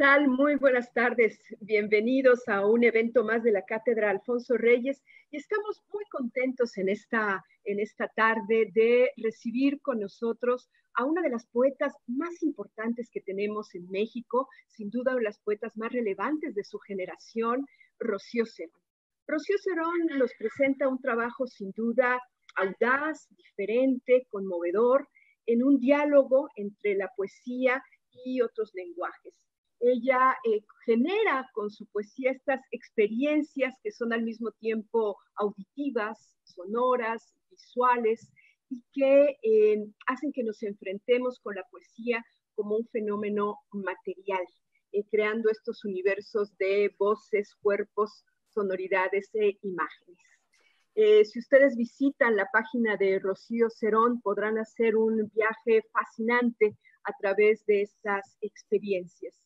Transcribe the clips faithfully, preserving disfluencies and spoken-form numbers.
tal? Muy buenas tardes. Bienvenidos a un evento más de la Cátedra Alfonso Reyes. Y estamos muy contentos en esta, en esta tarde de recibir con nosotros a una de las poetas más importantes que tenemos en México, sin duda una de las poetas más relevantes de su generación, Rocío Serón. Rocío Serón nos presenta un trabajo sin duda audaz, diferente, conmovedor, en un diálogo entre la poesía y otros lenguajes. Ella eh, genera con su poesía estas experiencias que son al mismo tiempo auditivas, sonoras, visuales, y que eh, hacen que nos enfrentemos con la poesía como un fenómeno material, eh, creando estos universos de voces, cuerpos, sonoridades e imágenes. Eh, si ustedes visitan la página de Rocío Serón, podrán hacer un viaje fascinante a través de estas experiencias.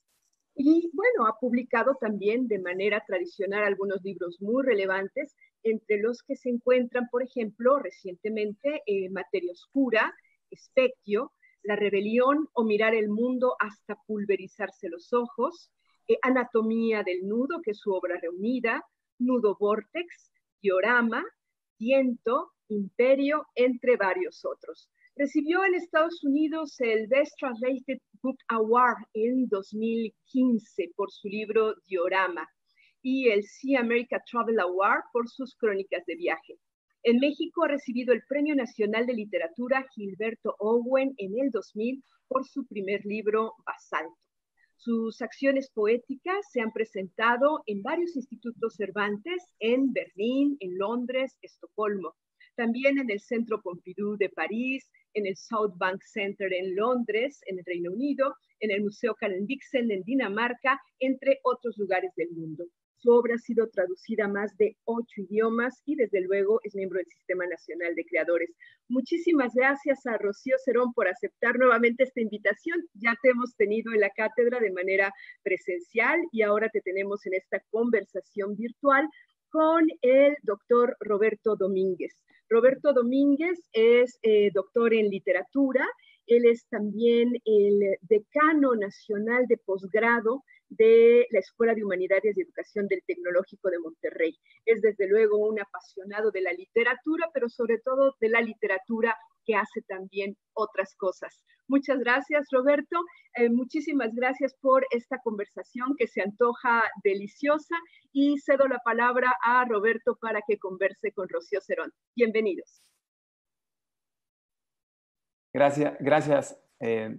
Y bueno, ha publicado también de manera tradicional algunos libros muy relevantes, entre los que se encuentran, por ejemplo, recientemente, eh, Materia Oscura, Espectio, La Rebelión o Mirar el Mundo hasta pulverizarse los ojos, eh, Anatomía del Nudo, que es su obra reunida, Nudo Vórtex, Diorama, Tiento, Imperio, entre varios otros. Recibió en Estados Unidos el Best Translated Book Award en dos mil quince por su libro Diorama y el Sea America Travel Award por sus crónicas de viaje. En México ha recibido el Premio Nacional de Literatura Gilberto Owen en el dos mil por su primer libro Basalto. Sus acciones poéticas se han presentado en varios institutos Cervantes, en Berlín, en Londres, Estocolmo. También en el Centro Pompidou de París, en el South Bank Center en Londres, en el Reino Unido, en el Museo Karen Blixen en Dinamarca, entre otros lugares del mundo. Su obra ha sido traducida a más de ocho idiomas y desde luego es miembro del Sistema Nacional de Creadores. Muchísimas gracias a Rocío Serón por aceptar nuevamente esta invitación. Ya te hemos tenido en la cátedra de manera presencial y ahora te tenemos en esta conversación virtual con el doctor Roberto Domínguez. Roberto Domínguez es eh, doctor en literatura. Él es también el decano nacional de posgrado de la Escuela de Humanidades y Educación del Tecnológico de Monterrey. Es desde luego un apasionado de la literatura, pero sobre todo de la literatura que hace también otras cosas. Muchas gracias, Roberto. Eh, muchísimas gracias por esta conversación que se antoja deliciosa y cedo la palabra a Roberto para que converse con Rocío Serón. Bienvenidos. Gracias, gracias eh,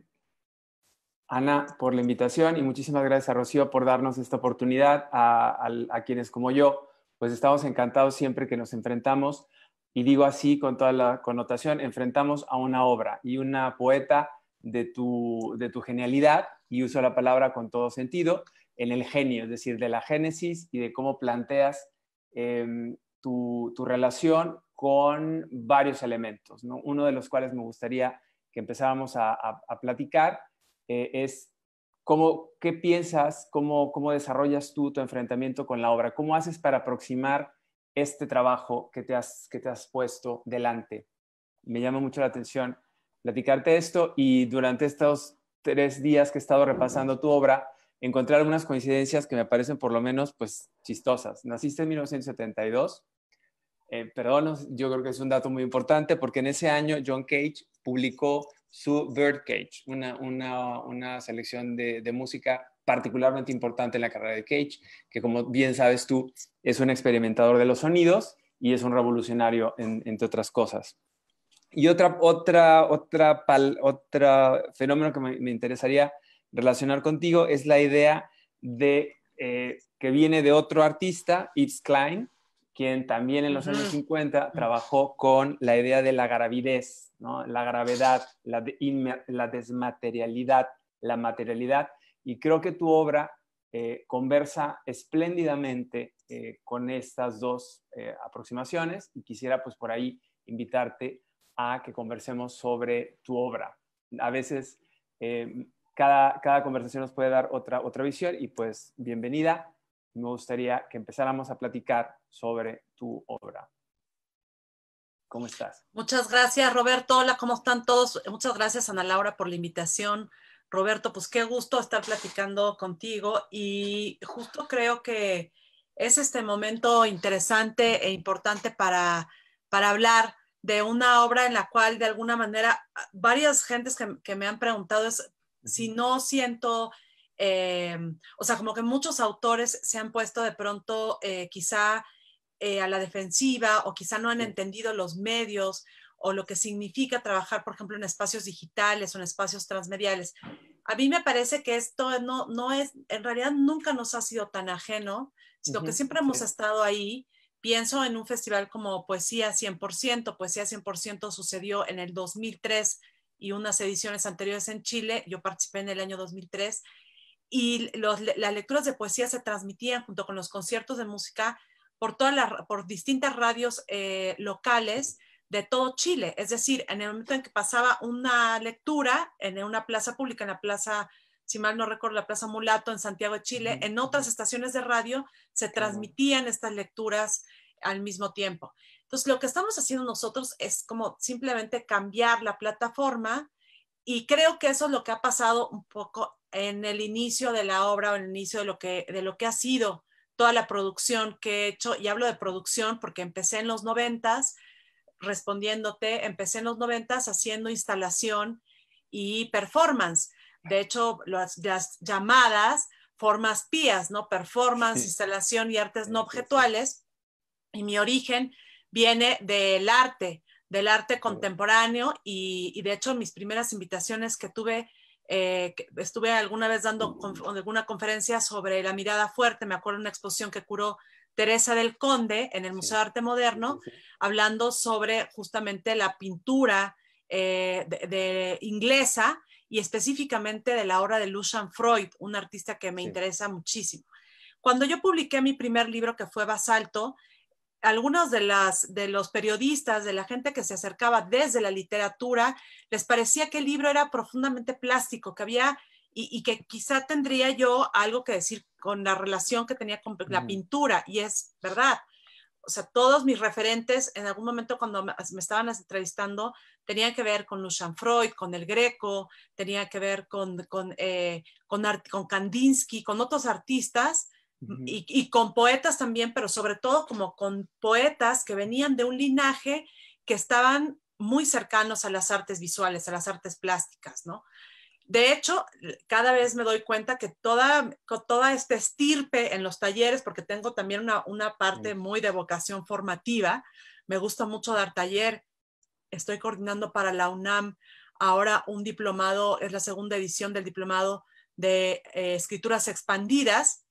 Ana, por la invitación y muchísimas gracias a Rocío por darnos esta oportunidad a, a, a quienes como yo, pues estamos encantados siempre que nos enfrentamos, y digo así con toda la connotación, enfrentamos a una obra y una poeta de tu, de tu genialidad, y uso la palabra con todo sentido, en el genio, es decir, de la génesis y de cómo planteas eh, tu, tu relación con varios elementos, ¿no? Uno de los cuales me gustaría que empezáramos a, a, a platicar eh, es cómo, qué piensas, cómo, cómo desarrollas tú tu enfrentamiento con la obra, cómo haces para aproximar este trabajo que te has, que te has puesto delante. Me llama mucho la atención platicarte esto, y durante estos tres días que he estado repasando tu obra, encontré algunas coincidencias que me parecen por lo menos pues chistosas. Naciste en mil novecientos setenta y dos. Eh, perdón, yo creo que es un dato muy importante porque en ese año John Cage publicó su Birdcage, una, una, una selección de, de música particularmente importante en la carrera de Cage, que como bien sabes tú, es un experimentador de los sonidos y es un revolucionario en, entre otras cosas. Y otra, otra, otra, pal, otra fenómeno que me, me interesaría relacionar contigo es la idea de, eh, que viene de otro artista, Yves Klein, quien también en los uh-huh. años cincuenta trabajó con la idea de la gravidez, ¿no? La gravedad, la, de, la desmaterialidad, la materialidad, y creo que tu obra eh, conversa espléndidamente eh, con estas dos eh, aproximaciones, y quisiera pues por ahí invitarte a que conversemos sobre tu obra. A veces eh, cada, cada conversación nos puede dar otra, otra visión, y pues bienvenida. Me gustaría que empezáramos a platicar sobre tu obra. ¿Cómo estás? Muchas gracias, Roberto. Hola, ¿cómo están todos? Muchas gracias, Ana Laura, por la invitación. Roberto, pues qué gusto estar platicando contigo y justo creo que es este momento interesante e importante para, para hablar de una obra en la cual de alguna manera varias gentes que, que me han preguntado es si no siento, eh, o sea, como que muchos autores se han puesto de pronto eh, quizá eh, a la defensiva o quizá no han Sí. entendido los medios o lo que significa trabajar, por ejemplo, en espacios digitales o en espacios transmediales. A mí me parece que esto no, no es, en realidad nunca nos ha sido tan ajeno, sino que Ujú, siempre hemos sí. estado ahí. Pienso en un festival como Poesía cien por ciento. Poesía cien por ciento sucedió en el dos mil tres y unas ediciones anteriores en Chile. Yo participé en el año dos mil tres y los, las lecturas de poesía se transmitían junto con los conciertos de música por, todas las, por distintas radios eh, locales de todo Chile. Es decir, en el momento en que pasaba una lectura en una plaza pública, en la plaza, si mal no recuerdo, la Plaza Mulato en Santiago de Chile, Ujú, en otras ujú. estaciones de radio se Qué bueno. transmitían estas lecturas al mismo tiempo. Entonces, lo que estamos haciendo nosotros es como simplemente cambiar la plataforma y creo que eso es lo que ha pasado un poco en el inicio de la obra o en el inicio de lo que, de lo que ha sido toda la producción que he hecho. Y hablo de producción porque empecé en los noventas, respondiéndote, empecé en los noventas haciendo instalación y performance. De hecho, las, las llamadas formas pías, ¿no? Performance, Sí, instalación y artes no sí, sí, sí. objetuales. Y mi origen viene del arte, del arte contemporáneo y, y de hecho mis primeras invitaciones que tuve, eh, que estuve alguna vez dando conf alguna conferencia sobre la mirada fuerte, me acuerdo de una exposición que curó Teresa del Conde en el Museo Sí, de Arte Moderno, sí, sí, sí. hablando sobre justamente la pintura eh, de, de inglesa y específicamente de la obra de Lucian Freud, un artista que me Sí. interesa muchísimo. Cuando yo publiqué mi primer libro, que fue Basalto, algunos de, las, de los periodistas, de la gente que se acercaba desde la literatura, les parecía que el libro era profundamente plástico, que había, y, y que quizá tendría yo algo que decir con la relación que tenía con la pintura, y es verdad. O sea, todos mis referentes, en algún momento cuando me, me estaban entrevistando, tenían que ver con Lucian Freud, con el Greco, tenía que ver con, con, eh, con, con Kandinsky, con otros artistas, Ujú. y, y con poetas también, pero sobre todo como con poetas que venían de un linaje que estaban muy cercanos a las artes visuales, a las artes plásticas, ¿no? De hecho, cada vez me doy cuenta que toda, toda esta estirpe en los talleres, porque tengo también una, una parte muy de vocación formativa, me gusta mucho dar taller, estoy coordinando para la UNAM ahora un diplomado, es la segunda edición del diplomado de eh, escrituras expandidas,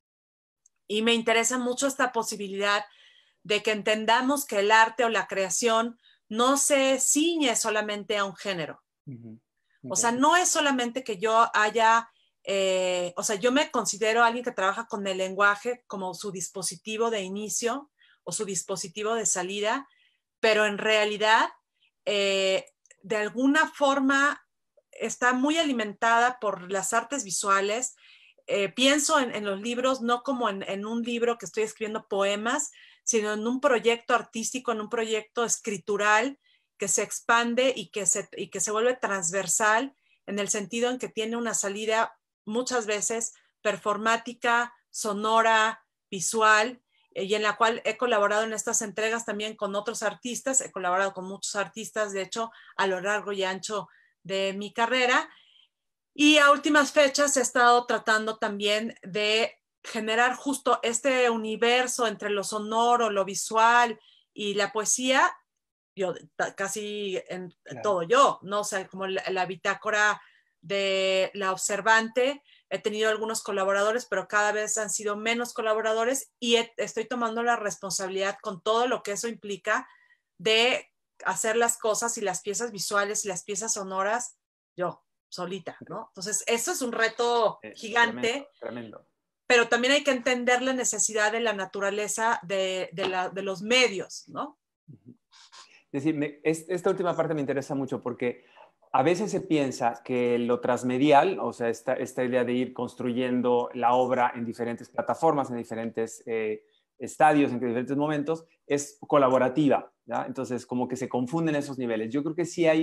y me interesa mucho esta posibilidad de que entendamos que el arte o la creación no se ciñe solamente a un género. Uh-huh. O Okay. sea, no es solamente que yo haya, eh, o sea, yo me considero alguien que trabaja con el lenguaje como su dispositivo de inicio o su dispositivo de salida, pero en realidad, eh, de alguna forma, está muy alimentada por las artes visuales. Eh, pienso en, en los libros no como en, en un libro que estoy escribiendo poemas, sino en un proyecto artístico, en un proyecto escritural que se expande y que se, y que se vuelve transversal en el sentido en que tiene una salida muchas veces performática, sonora, visual, y en la cual he colaborado en estas entregas también con otros artistas, he colaborado con muchos artistas, de hecho, a lo largo y ancho de mi carrera. Y a últimas fechas he estado tratando también de generar justo este universo entre lo sonoro, lo visual y la poesía, yo casi en claro. todo yo, ¿no? O sea, como la, la bitácora de La Observante, he tenido algunos colaboradores, pero cada vez han sido menos colaboradores y he, estoy tomando la responsabilidad con todo lo que eso implica de hacer las cosas y las piezas visuales y las piezas sonoras yo, solita, ¿no? Entonces, eso es un reto eh, gigante. Tremendo, tremendo. Pero también hay que entender la necesidad de la naturaleza de, de, la, de los medios, ¿no? Es decir, me, es, esta última parte me interesa mucho porque a veces se piensa que lo transmedial, o sea, esta, esta idea de ir construyendo la obra en diferentes plataformas, en diferentes eh, estadios, en diferentes momentos, es colaborativa, ¿ya? Entonces, como que se confunden esos niveles. Yo creo que sí hay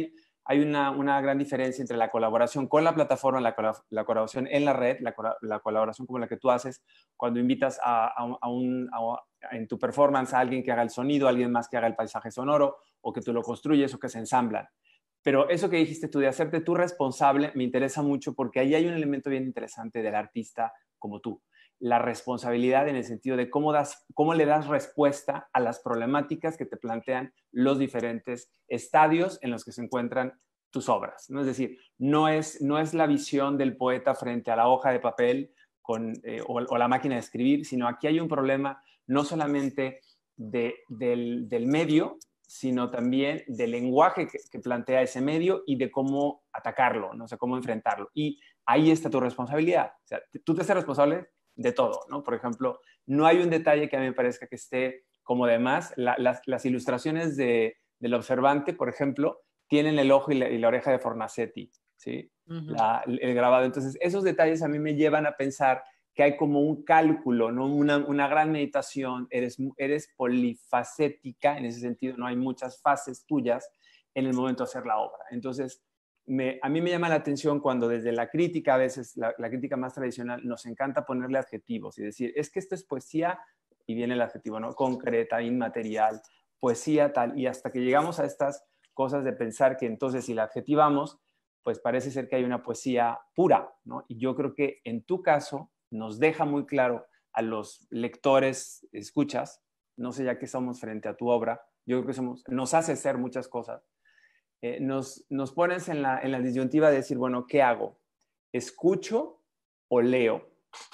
hay una, una gran diferencia entre la colaboración con la plataforma, la, la colaboración en la red, la, la colaboración como la que tú haces cuando invitas a, a, a un, a, en tu performance a alguien que haga el sonido, a alguien más que haga el paisaje sonoro, o que tú lo construyes o que se ensamblan. Pero eso que dijiste tú de hacerte tú responsable me interesa mucho porque ahí hay un elemento bien interesante del artista como tú. La responsabilidad en el sentido de cómo, das, cómo le das respuesta a las problemáticas que te plantean los diferentes estadios en los que se encuentran tus obras, ¿no? Es decir, no es, no es la visión del poeta frente a la hoja de papel con, eh, o, o la máquina de escribir, sino aquí hay un problema no solamente de, del, del medio, sino también del lenguaje que, que plantea ese medio y de cómo atacarlo, no sé, cómo enfrentarlo. Y ahí está tu responsabilidad. O sea, tú te haces responsable de todo, ¿no? Por ejemplo, no hay un detalle que a mí me parezca que esté como de más. La, las, las ilustraciones de, del observante, por ejemplo, tienen el ojo y la, y la oreja de Fornasetti, ¿sí? Uh-huh. La, el grabado. Entonces, esos detalles a mí me llevan a pensar que hay como un cálculo, ¿no? Una, una gran meditación, eres, eres polifacética, en ese sentido, no hay muchas fases tuyas en el momento de hacer la obra. Entonces, me, a mí me llama la atención cuando desde la crítica, a veces la, la crítica más tradicional, nos encanta ponerle adjetivos y decir, es que esto es poesía, y viene el adjetivo, ¿no? Concreta, inmaterial, poesía tal, y hasta que llegamos a estas cosas de pensar que entonces si la adjetivamos, pues parece ser que hay una poesía pura, ¿no? Y yo creo que en tu caso nos deja muy claro a los lectores, escuchas, no sé ya que somos frente a tu obra, yo creo que somos, nos hace ser muchas cosas, eh, nos, nos pones en la, en la disyuntiva de decir, bueno, ¿qué hago? ¿Escucho o leo?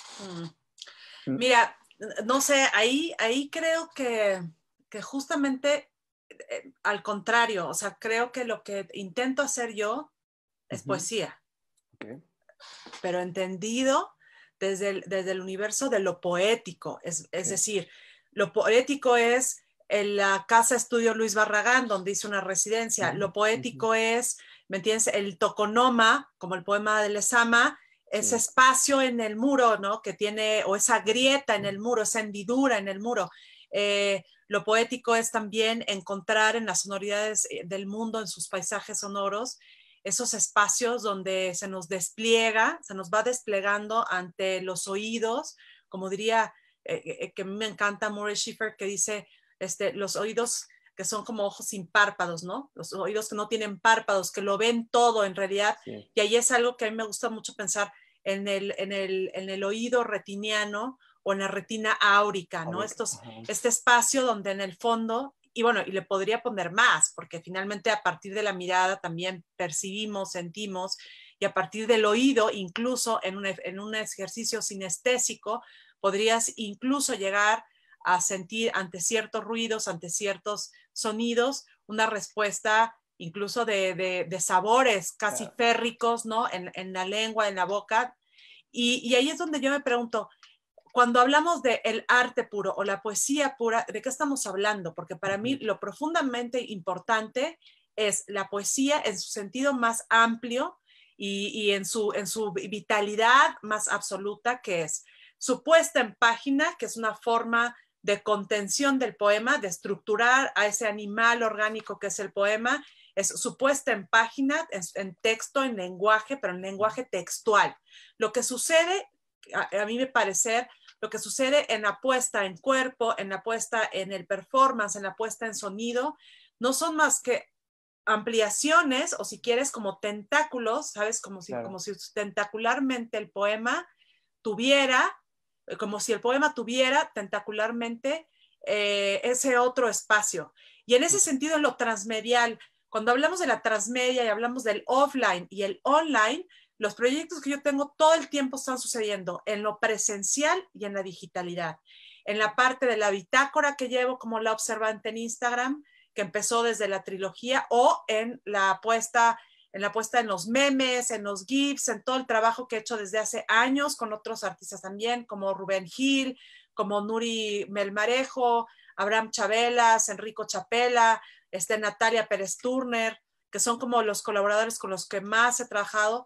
Mm. Mira, no sé, ahí, ahí creo que, que justamente eh, al contrario, o sea, creo que lo que intento hacer yo es uh-huh. poesía, okay. Pero entendido desde el, desde el universo de lo poético, es, es sí. decir, lo poético es en la Casa Estudio Luis Barragán, donde hice una residencia, uh-huh. Lo poético uh-huh. es, ¿me entiendes? El toconoma, como el poema de Lezama, ese sí. espacio en el muro, ¿no? Que tiene, o esa grieta en el muro, esa hendidura en el muro. Eh, lo poético es también encontrar en las sonoridades del mundo, en sus paisajes sonoros, esos espacios donde se nos despliega, se nos va desplegando ante los oídos, como diría, eh, que a mí me encanta Murray Schiffer, que dice, este, los oídos que son como ojos sin párpados, ¿no? Los oídos que no tienen párpados, que lo ven todo en realidad, sí. Y ahí es algo que a mí me gusta mucho pensar en el, en el, en el oído retiniano o en la retina áurica, ¿no? Estos, este espacio donde en el fondo, y bueno, y le podría poner más, porque finalmente a partir de la mirada también percibimos, sentimos, y a partir del oído, incluso en un, en un ejercicio sinestésico, podrías incluso llegar a sentir ante ciertos ruidos, ante ciertos sonidos, una respuesta incluso de, de, de sabores casi claro. férricos, ¿no? En, en la lengua, en la boca. Y, y ahí es donde yo me pregunto, cuando hablamos de el arte puro o la poesía pura, ¿de qué estamos hablando? Porque para mí lo profundamente importante es la poesía en su sentido más amplio y, y en, su, en su vitalidad más absoluta, que es su puesta en página, que es una forma de contención del poema, de estructurar a ese animal orgánico que es el poema, es su puesta en página, en, en texto, en lenguaje, pero en lenguaje textual. Lo que sucede, a, a mí me parece, lo que sucede en la puesta en cuerpo, en la puesta en el performance, en la puesta en sonido, no son más que ampliaciones, o si quieres, como tentáculos, ¿sabes? Como si, claro. como si tentacularmente el poema tuviera, como si el poema tuviera tentacularmente eh, ese otro espacio. Y en ese sentido, en lo transmedial, cuando hablamos de la transmedia y hablamos del offline y el online, los proyectos que yo tengo todo el tiempo están sucediendo en lo presencial y en la digitalidad. En la parte de la bitácora que llevo como La Observante en Instagram, que empezó desde la trilogía, o en la puesta en la puesta en los memes, en los GIFs, en todo el trabajo que he hecho desde hace años con otros artistas también, como Rubén Gil, como Nuri Melmarejo, Abraham Chabelas, Enrico Chapela, este, Natalia Pérez Turner, que son como los colaboradores con los que más he trabajado,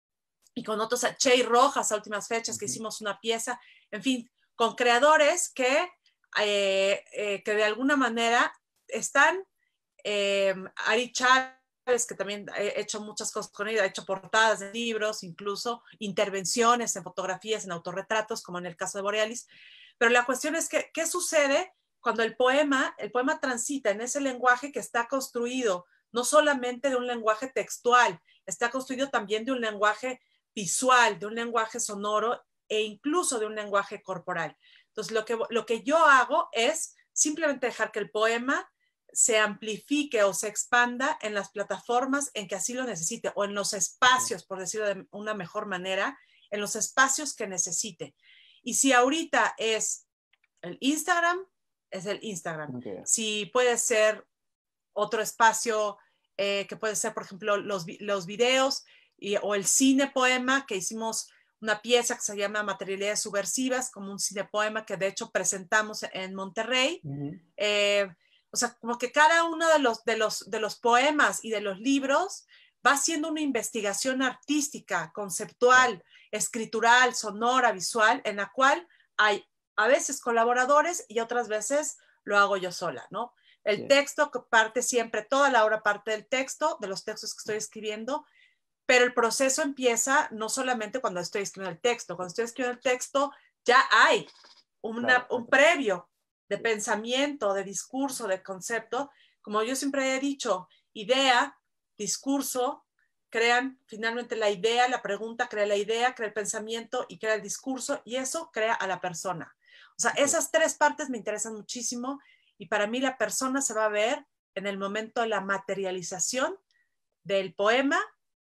y con otros, Chey Rojas, a últimas fechas, que hicimos una pieza, en fin, con creadores que, eh, eh, que de alguna manera están, eh, Ari Chávez, sabes que también he hecho muchas cosas con ella, he hecho portadas de libros, incluso intervenciones en fotografías, en autorretratos, como en el caso de Borealis. Pero la cuestión es que, ¿qué sucede cuando el poema, el poema transita en ese lenguaje que está construido no solamente de un lenguaje textual, está construido también de un lenguaje visual, de un lenguaje sonoro e incluso de un lenguaje corporal? Entonces, lo que, lo que yo hago es simplemente dejar que el poema se amplifique o se expanda en las plataformas en que así lo necesite, o en los espacios, por decirlo de una mejor manera, en los espacios que necesite. Y si ahorita es el Instagram, es el Instagram. Okay. Si puede ser otro espacio, eh, que puede ser, por ejemplo, los, los videos y, o el cine poema, que hicimos una pieza que se llama Materialidades Subversivas, como un cinepoema que de hecho presentamos en Monterrey. Uh-huh. eh, o sea, como que cada uno de los, de, los, de los poemas y de los libros va haciendo una investigación artística, conceptual, uh-huh. escritural, sonora, visual, en la cual hay a veces colaboradores y otras veces lo hago yo sola, ¿no? El sí. texto parte siempre, toda la obra parte del texto, de los textos que estoy escribiendo, pero el proceso empieza no solamente cuando estoy escribiendo el texto. Cuando estoy escribiendo el texto ya hay una, claro, un previo de sí. pensamiento, de discurso, de concepto. Como yo siempre he dicho, idea, discurso, crean finalmente la idea, la pregunta crea la idea, crea el pensamiento y crea el discurso, y eso crea a la persona. O sea, sí. esas tres partes me interesan muchísimo, y para mí la persona se va a ver en el momento de la materialización del poema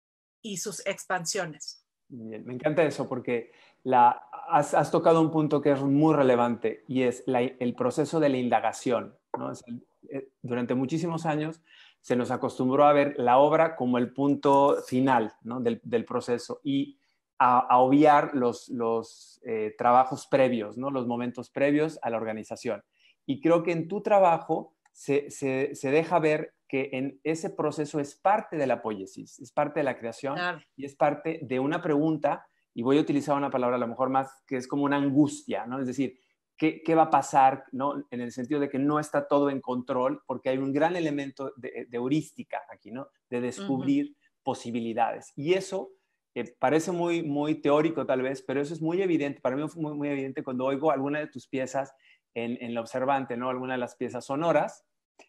y sus expansiones. Bien, me encanta eso porque la, has, has tocado un punto que es muy relevante, y es la, el proceso de la indagación, ¿no? Es el, eh, durante muchísimos años se nos acostumbró a ver la obra como el punto final, ¿no? del, del proceso, y a, a obviar los, los eh, trabajos previos, ¿no? Los momentos previos a la organización. Y creo que en tu trabajo se, se, se deja ver que en ese proceso es parte de la poiesis, es parte de la creación, claro. Y es parte de una pregunta, y voy a utilizar una palabra a lo mejor más, que es como una angustia, ¿no? Es decir, ¿qué, qué va a pasar, ¿no? En el sentido de que no está todo en control, porque hay un gran elemento de, de heurística aquí, ¿no? De descubrir uh-huh. posibilidades. Y eso eh, parece muy, muy teórico tal vez, pero eso es muy evidente, para mí fue muy, muy evidente cuando oigo alguna de tus piezas en, en La Observante, ¿no? Alguna de las piezas sonoras,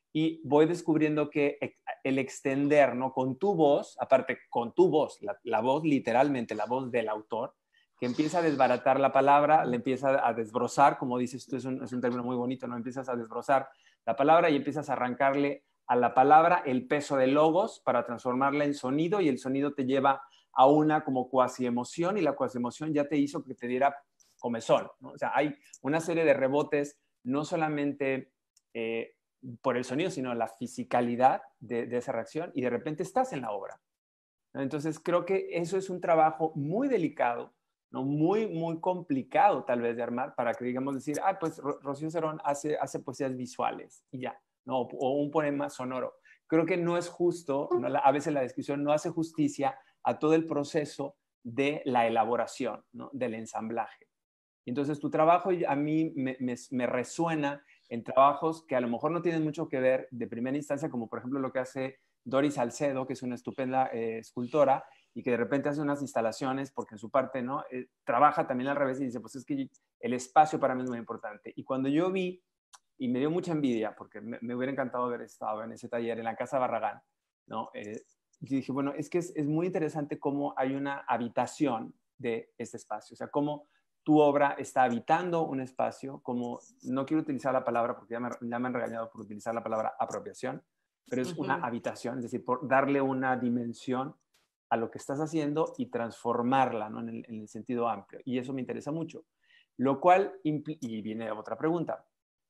y voy descubriendo que el extender, ¿no? Con tu voz, aparte con tu voz, la, la voz literalmente, la voz del autor, que empieza a desbaratar la palabra, le empieza a desbrozar, como dices tú, es un, es un término muy bonito, ¿no? Empiezas a desbrozar la palabra y empiezas a arrancarle a la palabra el peso de logos para transformarla en sonido, y el sonido te lleva a una como cuasi emoción, y la cuasi emoción ya te hizo que te diera comezón, ¿no? O sea, hay una serie de rebotes, no solamente eh, por el sonido, sino la fisicalidad de, de esa reacción, y de repente estás en la obra, ¿no? Entonces creo que eso es un trabajo muy delicado, ¿no? Muy, muy complicado tal vez de armar, para que digamos decir, ah, pues Rocío Cerón hace, hace poesías visuales y ya, ¿no? O un poema sonoro. Creo que no es justo, ¿no? A veces la descripción no hace justicia a todo el proceso de la elaboración, ¿no? Del ensamblaje. Entonces tu trabajo a mí me, me, me resuena en trabajos que a lo mejor no tienen mucho que ver de primera instancia, como por ejemplo lo que hace Doris Salcedo, que es una estupenda eh, escultora, y que de repente hace unas instalaciones, porque en su parte, ¿no? Eh, trabaja también al revés y dice, pues es que el espacio para mí es muy importante. Y cuando yo vi, y me dio mucha envidia, porque me, me hubiera encantado haber estado en ese taller en la Casa Barragán, ¿no? Eh, yo dije, bueno, es que es, es muy interesante cómo hay una habitación de este espacio, o sea, cómo tu obra está habitando un espacio, como, no quiero utilizar la palabra porque ya me, ya me han regañado por utilizar la palabra apropiación, pero es uh-huh. una habitación, es decir, por darle una dimensión a lo que estás haciendo y transformarla, ¿no? en, el, en el sentido amplio. Y eso me interesa mucho. Lo cual, impl- y viene otra pregunta.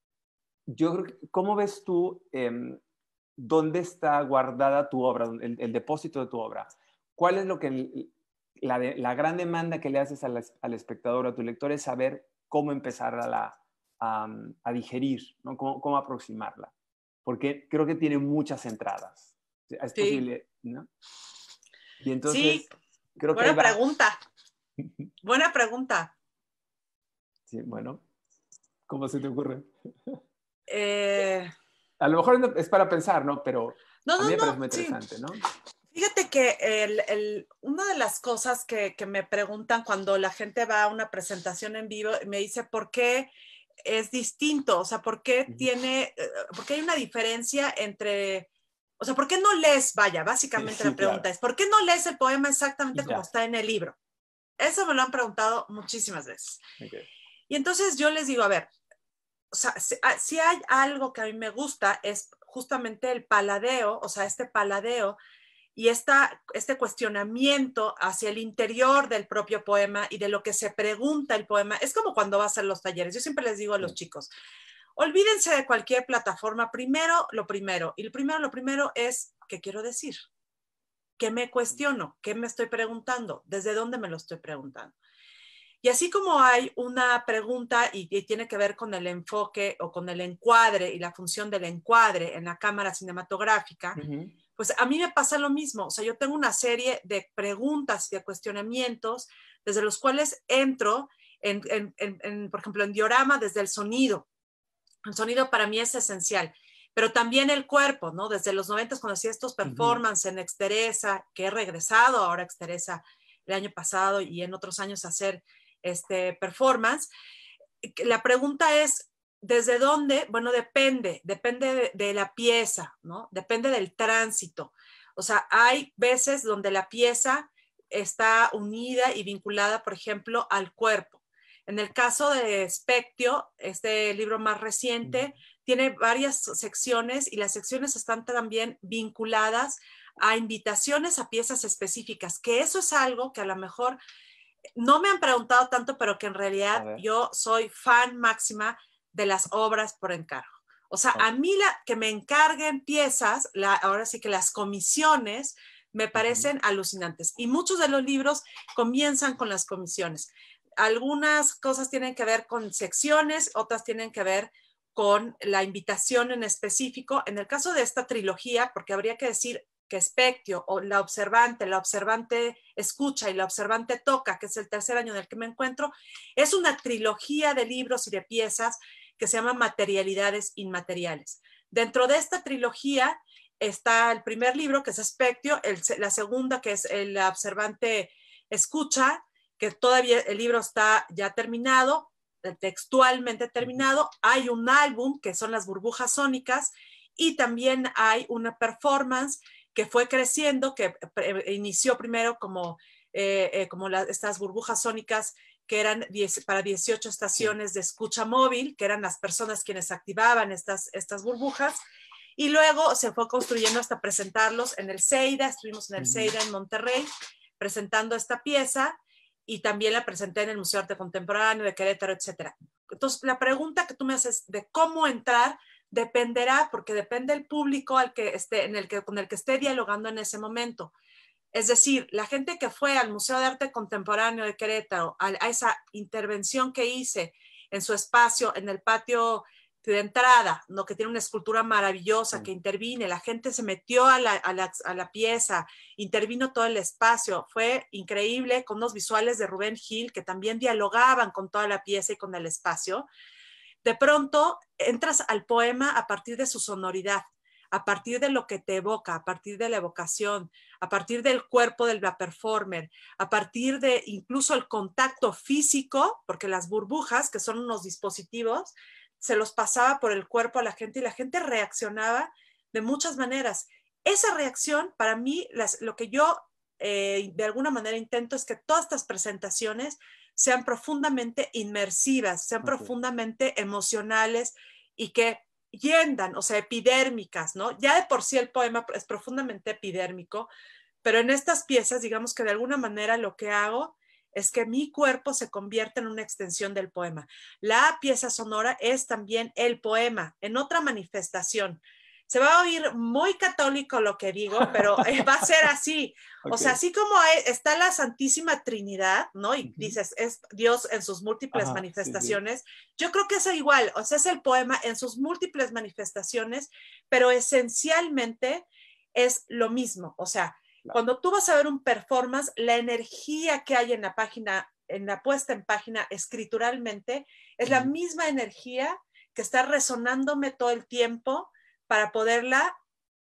Yo creo que, ¿cómo ves tú eh, dónde está guardada tu obra, el, el depósito de tu obra? ¿Cuál es lo que... El, La, de, la gran demanda que le haces al, al espectador, a tu lector, es saber cómo empezar a, la, a, a digerir, ¿no? Cómo, cómo aproximarla. Porque creo que tiene muchas entradas. Es sí. posible, ¿no? Y entonces, sí, creo buena que pregunta. Buena pregunta. Sí, bueno, ¿cómo se te ocurre? Eh, a lo mejor es para pensar, ¿no? Pero no, a mí no, me no, parece muy sí. interesante, ¿no? Fíjate que el, el, una de las cosas que, que me preguntan cuando la gente va a una presentación en vivo, me dice, ¿por qué es distinto? O sea, ¿por qué tiene, por qué hay una diferencia entre, o sea, ¿por qué no lees? Vaya, básicamente Sí, la pregunta claro. es, ¿por qué no lees el poema exactamente como Ya. está en el libro? Eso me lo han preguntado muchísimas veces. Okay. Y entonces yo les digo, a ver, o sea, si, si hay algo que a mí me gusta es justamente el paladeo, o sea, este paladeo y esta, este cuestionamiento hacia el interior del propio poema y de lo que se pregunta el poema. Es como cuando vas a los talleres. Yo siempre les digo a los chicos, olvídense de cualquier plataforma. Primero, lo primero. Y lo primero, lo primero es, ¿qué quiero decir? ¿Qué me cuestiono? ¿Qué me estoy preguntando? ¿Desde dónde me lo estoy preguntando? Y así como hay una pregunta y, y tiene que ver con el enfoque o con el encuadre y la función del encuadre en la cámara cinematográfica, uh-huh. Pues a mí me pasa lo mismo. O sea, yo tengo una serie de preguntas y de cuestionamientos desde los cuales entro, en, en, en, en, por ejemplo, en diorama desde el sonido. El sonido para mí es esencial. Pero también el cuerpo, ¿no? Desde los noventas cuando hacía estos performances uh-huh. en Exteresa, que he regresado ahora a Exteresa el año pasado y en otros años a hacer este performance. La pregunta es, ¿desde dónde? Bueno, depende, depende de, de la pieza, ¿no? Depende del tránsito. O sea, hay veces donde la pieza está unida y vinculada, por ejemplo, al cuerpo. En el caso de Spectio, este libro más reciente, uh-huh. tiene varias secciones y las secciones están también vinculadas a invitaciones a piezas específicas, que eso es algo que a lo mejor no me han preguntado tanto, pero que en realidad yo soy fan máxima de las obras por encargo. O sea, okay. a mí la, que me encarguen piezas, la, ahora sí que las comisiones, me parecen uh-huh. alucinantes. Y muchos de los libros comienzan con las comisiones. Algunas cosas tienen que ver con secciones, otras tienen que ver con la invitación en específico. En el caso de esta trilogía, porque habría que decir que Spectio o la observante, la observante escucha y la observante toca, que es el tercer año en el que me encuentro, es una trilogía de libros y de piezas que se llama Materialidades Inmateriales. Dentro de esta trilogía está el primer libro, que es Spectio, el, la segunda, que es el la observante escucha, que todavía el libro está ya terminado, textualmente terminado. Hay un álbum, que son las burbujas sónicas, y también hay una performance que fue creciendo, que inició primero como, eh, eh, como la, estas burbujas sónicas que eran diez, para dieciocho estaciones sí. de escucha móvil, que eran las personas quienes activaban estas, estas burbujas, y luego se fue construyendo hasta presentarlos en el CEIDA. Estuvimos en el uh-huh. CEIDA en Monterrey presentando esta pieza, y también la presenté en el Museo de Arte Contemporáneo de Querétaro, etcétera. Entonces, la pregunta que tú me haces de cómo entrar dependerá, porque depende el público al que esté, en el que, con el que esté dialogando en ese momento. Es decir, la gente que fue al Museo de Arte Contemporáneo de Querétaro, a, a esa intervención que hice en su espacio, en el patio de entrada, ¿no? Que tiene una escultura maravillosa, sí. que intervine, la gente se metió a la, a, la, a la pieza, intervino todo el espacio, fue increíble, con unos visuales de Rubén Gil que también dialogaban con toda la pieza y con el espacio. De pronto entras al poema a partir de su sonoridad, a partir de lo que te evoca, a partir de la evocación, a partir del cuerpo del performer, a partir de incluso el contacto físico, porque las burbujas, que son unos dispositivos, se los pasaba por el cuerpo a la gente y la gente reaccionaba de muchas maneras. Esa reacción, para mí, las, lo que yo eh, de alguna manera intento es que todas estas presentaciones sean profundamente inmersivas, sean okay. profundamente emocionales y que hiendan, o sea, epidérmicas, ¿no? Ya de por sí el poema es profundamente epidérmico, pero en estas piezas, digamos que de alguna manera lo que hago es que mi cuerpo se convierte en una extensión del poema. La pieza sonora es también el poema, en otra manifestación. Se va a oír muy católico lo que digo, pero va a ser así. Okay. O sea, así como hay, está la Santísima Trinidad, ¿no? Y uh-huh. dices, es Dios en sus múltiples Ajá, manifestaciones. Sí, sí. Yo creo que es igual, o sea, es el poema en sus múltiples manifestaciones, pero esencialmente es lo mismo. O sea, claro. Cuando tú vas a ver un performance, la energía que hay en la página, en la puesta en página escrituralmente, es uh-huh. la misma energía que está resonándome todo el tiempo para poderla,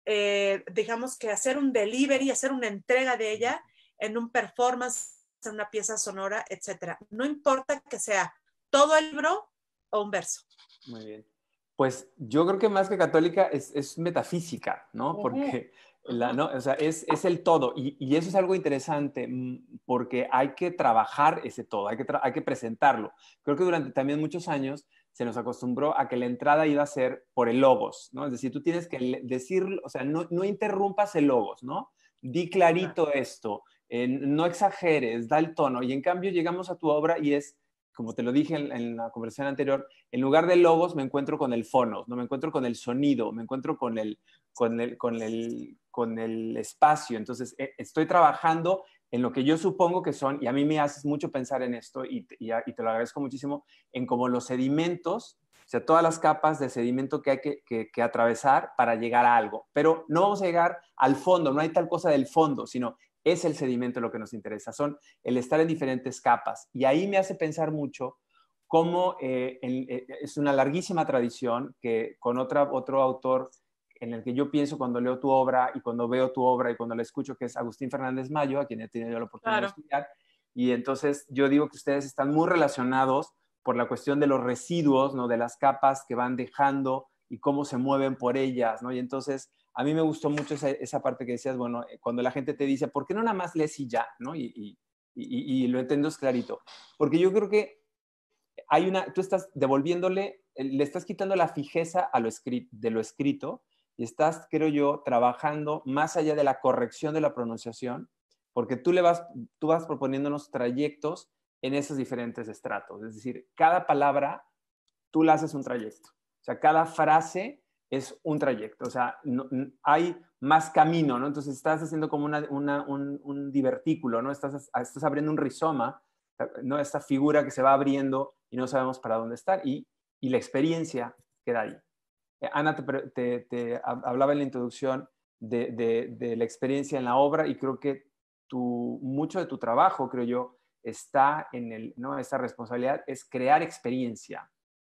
eh, digamos que hacer un delivery, hacer una entrega de ella en un performance, en una pieza sonora, etcétera. No importa que sea todo el libro o un verso. Muy bien. Pues yo creo que más que católica es, es metafísica, ¿no? Porque la, ¿no? O sea, es, es el todo. Y, y eso es algo interesante porque hay que trabajar ese todo, hay que, hay que presentarlo. Creo que durante también muchos años se nos acostumbró a que la entrada iba a ser por el logos, ¿no? Es decir, tú tienes que decir, o sea, no, no interrumpas el logos, ¿no? Di clarito esto, eh, no exageres, da el tono. Y en cambio llegamos a tu obra y es, como te lo dije en, en la conversación anterior, en lugar de logos me encuentro con el fonos, ¿no? Me encuentro con el sonido, me encuentro con el, con el, con el, con el espacio. Entonces, eh, estoy trabajando en lo que yo supongo que son, y a mí me haces mucho pensar en esto, y, y, y te lo agradezco muchísimo, en como los sedimentos, o sea, todas las capas de sedimento que hay que, que, que atravesar para llegar a algo. Pero no vamos a llegar al fondo, no hay tal cosa del fondo, sino es el sedimento lo que nos interesa, son el estar en diferentes capas. Y ahí me hace pensar mucho cómo eh, en, eh, es una larguísima tradición que con otra, otro autor en el que yo pienso cuando leo tu obra y cuando veo tu obra y cuando la escucho, que es Agustín Fernández Mayo, a quien he tenido la oportunidad claro. de estudiar. Y entonces yo digo que ustedes están muy relacionados por la cuestión de los residuos, ¿no? De las capas que van dejando y cómo se mueven por ellas, ¿no? Y entonces a mí me gustó mucho esa, esa parte que decías, bueno, cuando la gente te dice, ¿por qué no nada más lees y ya? ¿No? Y, y, y, y lo entiendo es clarito. Porque yo creo que hay una, tú estás devolviéndole, le estás quitando la fijeza a lo escrito, de lo escrito y estás, creo yo, trabajando más allá de la corrección de la pronunciación, porque tú, le vas, tú vas proponiéndonos trayectos en esos diferentes estratos. Es decir, cada palabra tú la haces un trayecto. O sea, cada frase es un trayecto. O sea, no, no, hay más camino, ¿no? Entonces estás haciendo como una, una, un, un divertículo, ¿no? Estás, estás abriendo un rizoma, ¿no? Esta figura que se va abriendo y no sabemos para dónde estar. Y, y la experiencia queda ahí. Eh, Ana te, te, te hablaba en la introducción de, de, de la experiencia en la obra y creo que tu, mucho de tu trabajo, creo yo, está en el, ¿no? Esta responsabilidad es crear experiencia,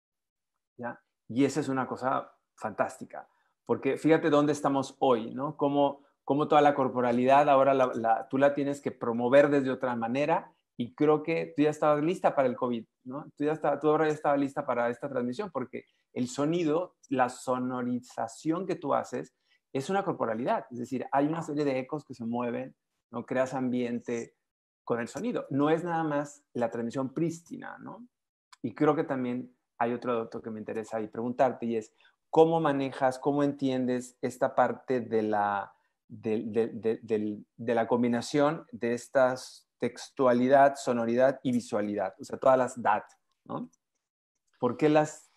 ¿ya? Y esa es una cosa fantástica, porque fíjate dónde estamos hoy, ¿no? Cómo, cómo toda la corporalidad ahora la, la, tú la tienes que promover desde otra manera y creo que tú ya estabas lista para el COVID, ¿no? Tú ya estaba, tú ahora ya estabas lista para esta transmisión porque el sonido, la sonorización que tú haces es una corporalidad, es decir, hay una serie de ecos que se mueven, ¿no? Creas ambiente con el sonido, no es nada más la transmisión prístina, ¿no? Y creo que también hay otro dato que me interesa y preguntarte y es, ¿cómo manejas, cómo entiendes esta parte de la, de, de, de, de, de la combinación de estas textualidad, sonoridad y visualidad? O sea, todas las D A T, ¿no? ¿Por qué las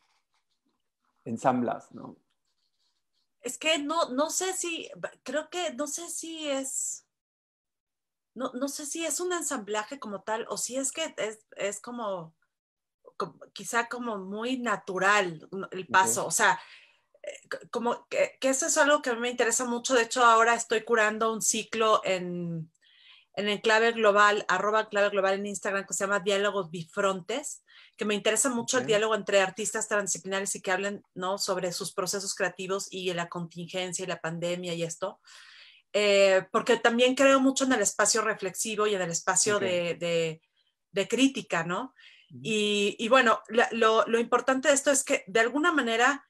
ensamblas, no? Es que no, no sé si, creo que no sé si es, no, no sé si es un ensamblaje como tal o si es que es, es como, como, quizá como muy natural el paso, okay. O sea, como que, que eso es algo que a mí me interesa mucho. De hecho, ahora estoy curando un ciclo en, en Enclave Global, arroba Enclave Global en Instagram, que se llama Diálogos Bifrontes, que me interesa mucho okay. el diálogo entre artistas transdisciplinares y que hablen, ¿no? Sobre sus procesos creativos y la contingencia y la pandemia y esto. Eh, porque también creo mucho en el espacio reflexivo y en el espacio okay. de, de, de crítica, ¿no? Uh-huh. Y, y bueno, la, lo, lo importante de esto es que de alguna manera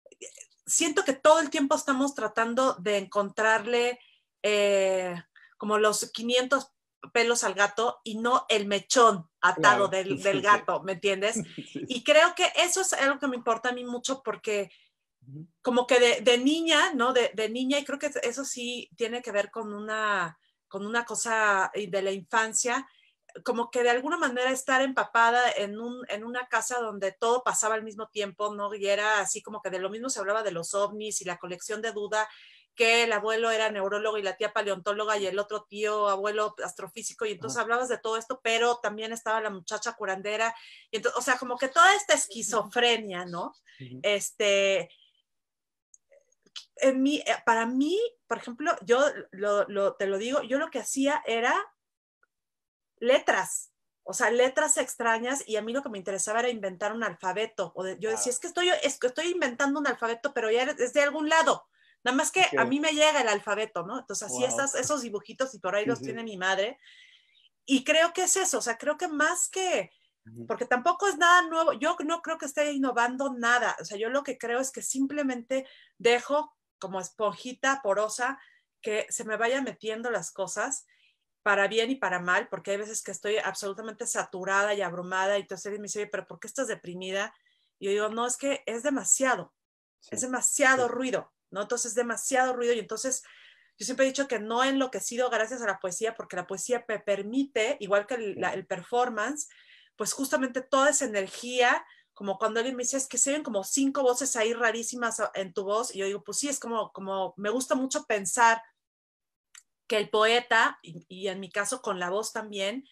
siento que todo el tiempo estamos tratando de encontrarle eh, como los quinientos pelos al gato y no el mechón atado claro. del, del gato, ¿me entiendes? Sí. Y creo que eso es algo que me importa a mí mucho porque como que de, de niña, ¿no? De, de niña, y creo que eso sí tiene que ver con una, con una cosa de la infancia, como que de alguna manera estar empapada en, un, en una casa donde todo pasaba al mismo tiempo, ¿no? Y era así como que de lo mismo se hablaba de los ovnis y la colección de Duda, que el abuelo era neurólogo y la tía paleontóloga y el otro tío abuelo astrofísico, y entonces hablabas de todo esto, pero también estaba la muchacha curandera, y entonces, o sea, como que toda esta esquizofrenia, ¿no? Uh-huh. Este... En mí, para mí, por ejemplo, yo lo, lo, te lo digo, yo lo que hacía era letras, o sea, letras extrañas, y a mí lo que me interesaba era inventar un alfabeto. O de, yo decía, es que, estoy, es que estoy inventando un alfabeto, pero ya es de algún lado. Nada más que okay. a mí me llega el alfabeto, ¿no? Entonces, así wow. esas, esos dibujitos, y por ahí sí, los sí. tiene mi madre. Y creo que es eso, o sea, creo que más que, porque tampoco es nada nuevo, yo no creo que esté innovando nada, o sea, yo lo que creo es que simplemente dejo como esponjita porosa que se me vayan metiendo las cosas para bien y para mal, porque hay veces que estoy absolutamente saturada y abrumada, y entonces alguien me dice, pero ¿por qué estás deprimida? Y yo digo, no, es que es demasiado, sí. es demasiado sí. ruido, ¿no? Entonces es demasiado ruido, y entonces yo siempre he dicho que no he enloquecido gracias a la poesía, porque la poesía me permite, igual que el, sí. la, el performance, pues justamente toda esa energía, como cuando alguien me dice, es que se ven como cinco voces ahí rarísimas en tu voz, y yo digo, pues sí, es como, como me gusta mucho pensar que el poeta, y, y en mi caso con la voz también,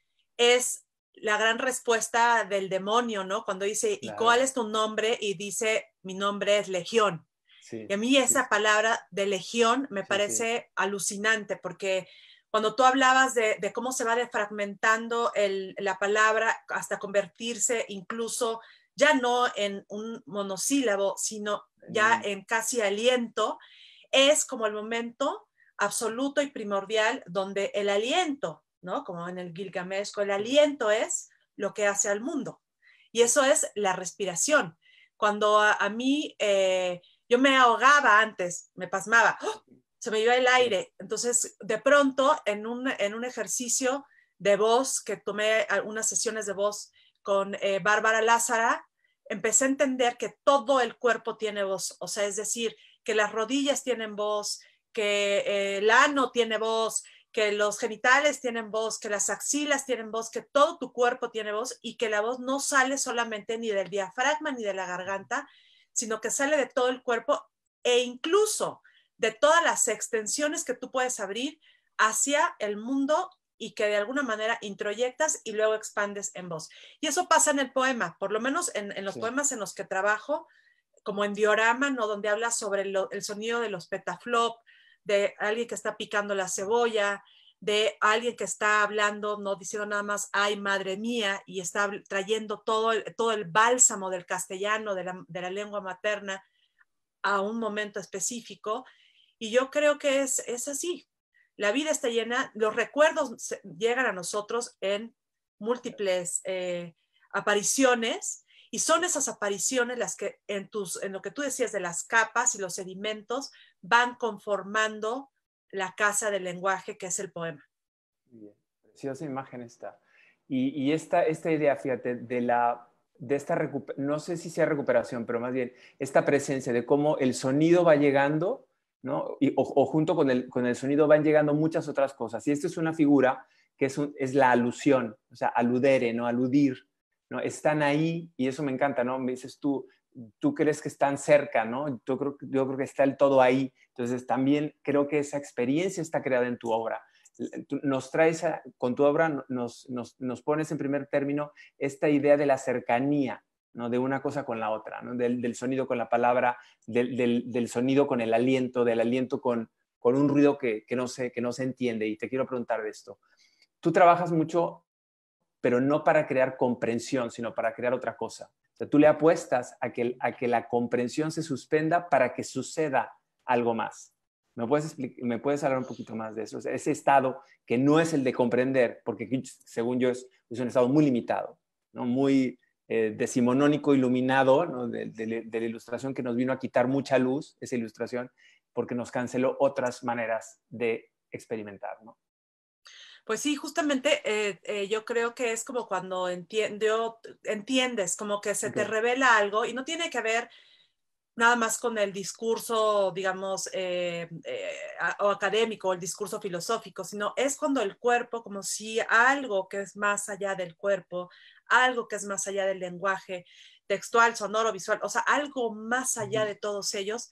es la gran respuesta del demonio, ¿no? Cuando dice, claro. ¿y cuál es tu nombre? Y dice, mi nombre es Legión. Sí, y a mí esa sí. palabra de legión me sí, parece sí. alucinante, porque cuando tú hablabas de, de cómo se va defragmentando el, la palabra hasta convertirse incluso ya no en un monosílabo, sino ya mm. en casi aliento, es como el momento absoluto y primordial donde el aliento, ¿no? Como en el Gilgamesh, el aliento es lo que hace al mundo. Y eso es la respiración. Cuando a, a mí... Eh, yo me ahogaba antes, me pasmaba, ¡oh! Se me iba el aire. Entonces, de pronto, en un, en un ejercicio de voz, que tomé algunas sesiones de voz con eh, Bárbara Lázara, empecé a entender que todo el cuerpo tiene voz. O sea, es decir, que las rodillas tienen voz, que eh, el ano tiene voz, que los genitales tienen voz, que las axilas tienen voz, que todo tu cuerpo tiene voz, y que la voz no sale solamente ni del diafragma ni de la garganta, sino que sale de todo el cuerpo, e incluso de todas las extensiones que tú puedes abrir hacia el mundo, y que de alguna manera introyectas y luego expandes en voz. Y eso pasa en el poema, por lo menos en, en los sí. poemas en los que trabajo, como en Diorama, ¿no? Donde habla sobre lo, el sonido de los petaflop, de alguien que está picando la cebolla, de alguien que está hablando, no diciendo nada más, ay, madre mía, y está trayendo todo el, todo el bálsamo del castellano, de la, de la lengua materna, a un momento específico. Y yo creo que es, es así. La vida está llena, los recuerdos llegan a nosotros en múltiples eh, apariciones, y son esas apariciones las que en, tus, en lo que tú decías de las capas y los sedimentos van conformando la casa del lenguaje, que es el poema. Bien, preciosa imagen esta. Y, y esta, esta idea, fíjate, de, la, de esta recuperación, no sé si sea recuperación, pero más bien esta presencia de cómo el sonido va llegando, ¿no? Y, o, o junto con el, con el sonido van llegando muchas otras cosas. Y esta es una figura que es, un, es la alusión, o sea, aludere, ¿no? Aludir, ¿no? Están ahí, y eso me encanta, ¿no? Me dices tú, tú crees que están cerca, ¿no? Yo creo, yo creo que está el todo ahí. Entonces también creo que esa experiencia está creada en tu obra. Nos traes, a, con tu obra, nos, nos, nos pones en primer término esta idea de la cercanía, ¿no? De una cosa con la otra, ¿no? Del, del sonido con la palabra, del, del, del sonido con el aliento, del aliento con, con un ruido que, que, no se, que no se entiende. Y te quiero preguntar de esto. Tú trabajas mucho, pero no para crear comprensión, sino para crear otra cosa. O sea, tú le apuestas a que, a que la comprensión se suspenda para que suceda algo más. ¿Me puedes, explicar, ¿Me puedes hablar un poquito más de eso? O sea, ese estado que no es el de comprender, porque según yo es, es un estado muy limitado, ¿no? Muy eh, decimonónico, iluminado, ¿no? de, de, de la ilustración, que nos vino a quitar mucha luz, esa ilustración, porque nos canceló otras maneras de experimentar, ¿no? Pues sí, justamente eh, eh, yo creo que es como cuando entiendo, entiendes, como que se okay. te revela algo, y no tiene que ver nada más con el discurso, digamos, eh, eh, o académico, o el discurso filosófico, sino es cuando el cuerpo, como si algo que es más allá del cuerpo, algo que es más allá del lenguaje textual, sonoro, visual, o sea, algo más allá de todos ellos,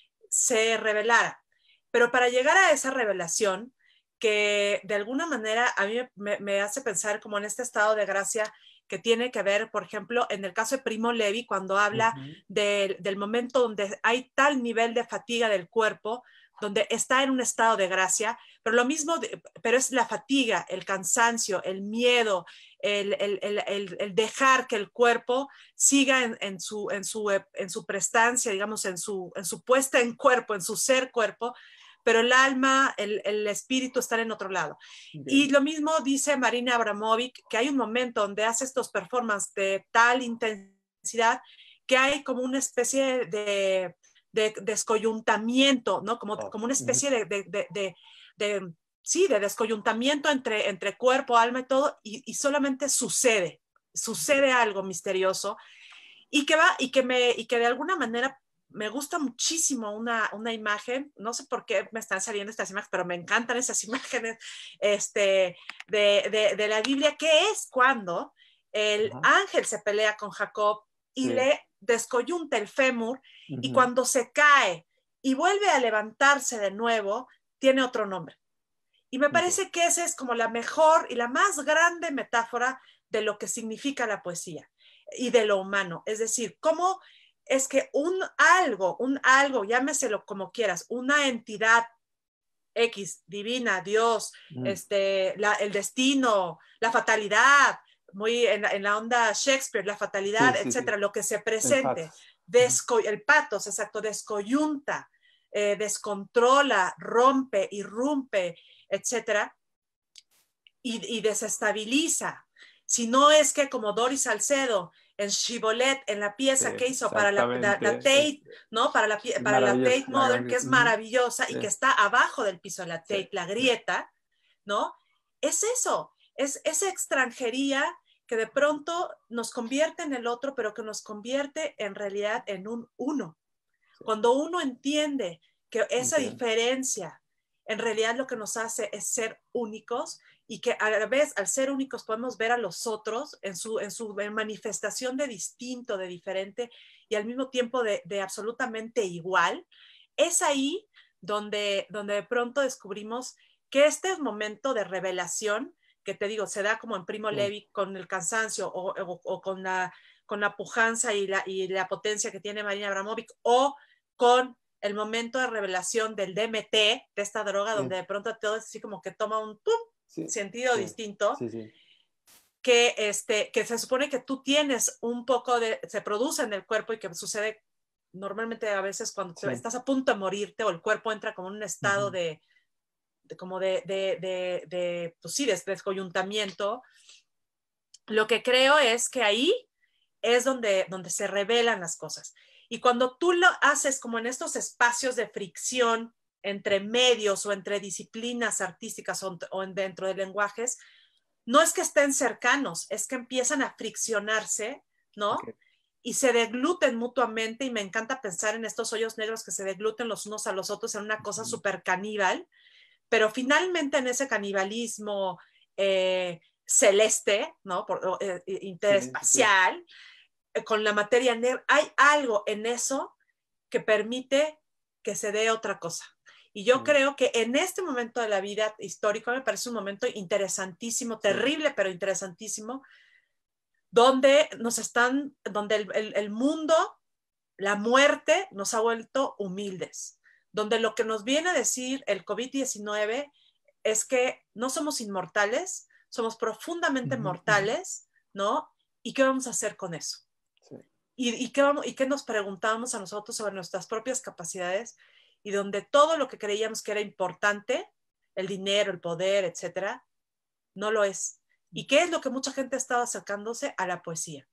se revelara. Pero para llegar a esa revelación, que de alguna manera a mí me, me hace pensar como en este estado de gracia que tiene que ver, por ejemplo, en el caso de Primo Levi, cuando habla uh-huh. de, del momento donde hay tal nivel de fatiga del cuerpo, donde está en un estado de gracia, pero lo mismo, de, pero es la fatiga, el cansancio, el miedo, el, el, el, el, el dejar que el cuerpo siga en, en, su, en, su, en su prestancia, digamos, en su, en su puesta en cuerpo, en su ser cuerpo, pero el alma, el, el espíritu están en otro lado. Okay. Y lo mismo dice Marina Abramovic, que hay un momento donde hace estos performances de tal intensidad que hay como una especie de, de descoyuntamiento, ¿no? Como, oh. como una especie de, de, de, de, de, sí, de descoyuntamiento entre, entre cuerpo, alma y todo, y, y solamente sucede, sucede algo misterioso, y que va, y que me, y que de alguna manera me gusta muchísimo una, una imagen, no sé por qué me están saliendo estas imágenes, pero me encantan esas imágenes este, de, de, de la Biblia, que es cuando el uh-huh. ángel se pelea con Jacob y sí. le descoyunta el fémur, uh-huh. y cuando se cae y vuelve a levantarse de nuevo, tiene otro nombre. Y me parece uh-huh. que esa es como la mejor y la más grande metáfora de lo que significa la poesía y de lo humano. Es decir, cómo es que un algo, un algo, llámeselo como quieras, una entidad X, divina, Dios, mm. este, la, el destino, la fatalidad, muy en, en la onda Shakespeare, la fatalidad, sí, sí, etcétera, sí. Lo que se presente, el patos, desco, el patos exacto, descoyunta, eh, descontrola, rompe, irrumpe, etcétera, y, y desestabiliza. Si no es que como Doris Salcedo en Shibboleth, en la pieza sí, que hizo para la, la, la Tate, ¿no? Para la, para la Tate Modern, que es maravillosa sí. y que está abajo del piso de la Tate, sí. la grieta, ¿no? Es eso, es esa extranjería que de pronto nos convierte en el otro, pero que nos convierte en realidad en un uno. Sí. Cuando uno entiende que esa okay. diferencia en realidad lo que nos hace es ser únicos, y que a la vez al ser únicos podemos ver a los otros en su, en su manifestación de distinto, de diferente y al mismo tiempo de, de absolutamente igual, es ahí donde, donde de pronto descubrimos que este momento de revelación, que te digo, se da como en Primo sí. Levi con el cansancio o, o, o con, la, con la pujanza y la, y la potencia que tiene Marina Abramovic, o con el momento de revelación del D M T, de esta droga, sí. donde de pronto todo es así como que toma un pum, sí. sentido sí. distinto, sí, sí. Que, este, que se supone que tú tienes un poco de, se produce en el cuerpo y que sucede normalmente a veces cuando sí. estás a punto de morirte o el cuerpo entra como en un estado uh-huh. de, de, como de, de, de, de, pues sí, de descoyuntamiento. Lo que creo es que ahí es donde, donde se revelan las cosas. Y cuando tú lo haces como en estos espacios de fricción entre medios o entre disciplinas artísticas o, o en, dentro de lenguajes, no es que estén cercanos, es que empiezan a friccionarse, ¿no? Okay. Y se degluten mutuamente, y me encanta pensar en estos hoyos negros que se degluten los unos a los otros en una cosa súper uh-huh. caníbal, pero finalmente en ese canibalismo eh, celeste, ¿no? Por, eh, interespacial, sí, sí. Con la materia negra, hay algo en eso que permite que se dé otra cosa. Y yo sí. creo que en este momento de la vida histórico me parece un momento interesantísimo, terrible, sí. pero interesantísimo, donde nos están, donde el, el, el mundo, la muerte nos ha vuelto humildes, donde lo que nos viene a decir el COVID diecinueve es que no somos inmortales, somos profundamente uh-huh. mortales, ¿no? ¿Y qué vamos a hacer con eso? ¿Y, y, qué vamos, ¿Y qué nos preguntamos a nosotros sobre nuestras propias capacidades? Y donde todo lo que creíamos que era importante, el dinero, el poder, etcétera, no lo es. ¿Y qué es lo que mucha gente ha estado acercándose? A la poesía.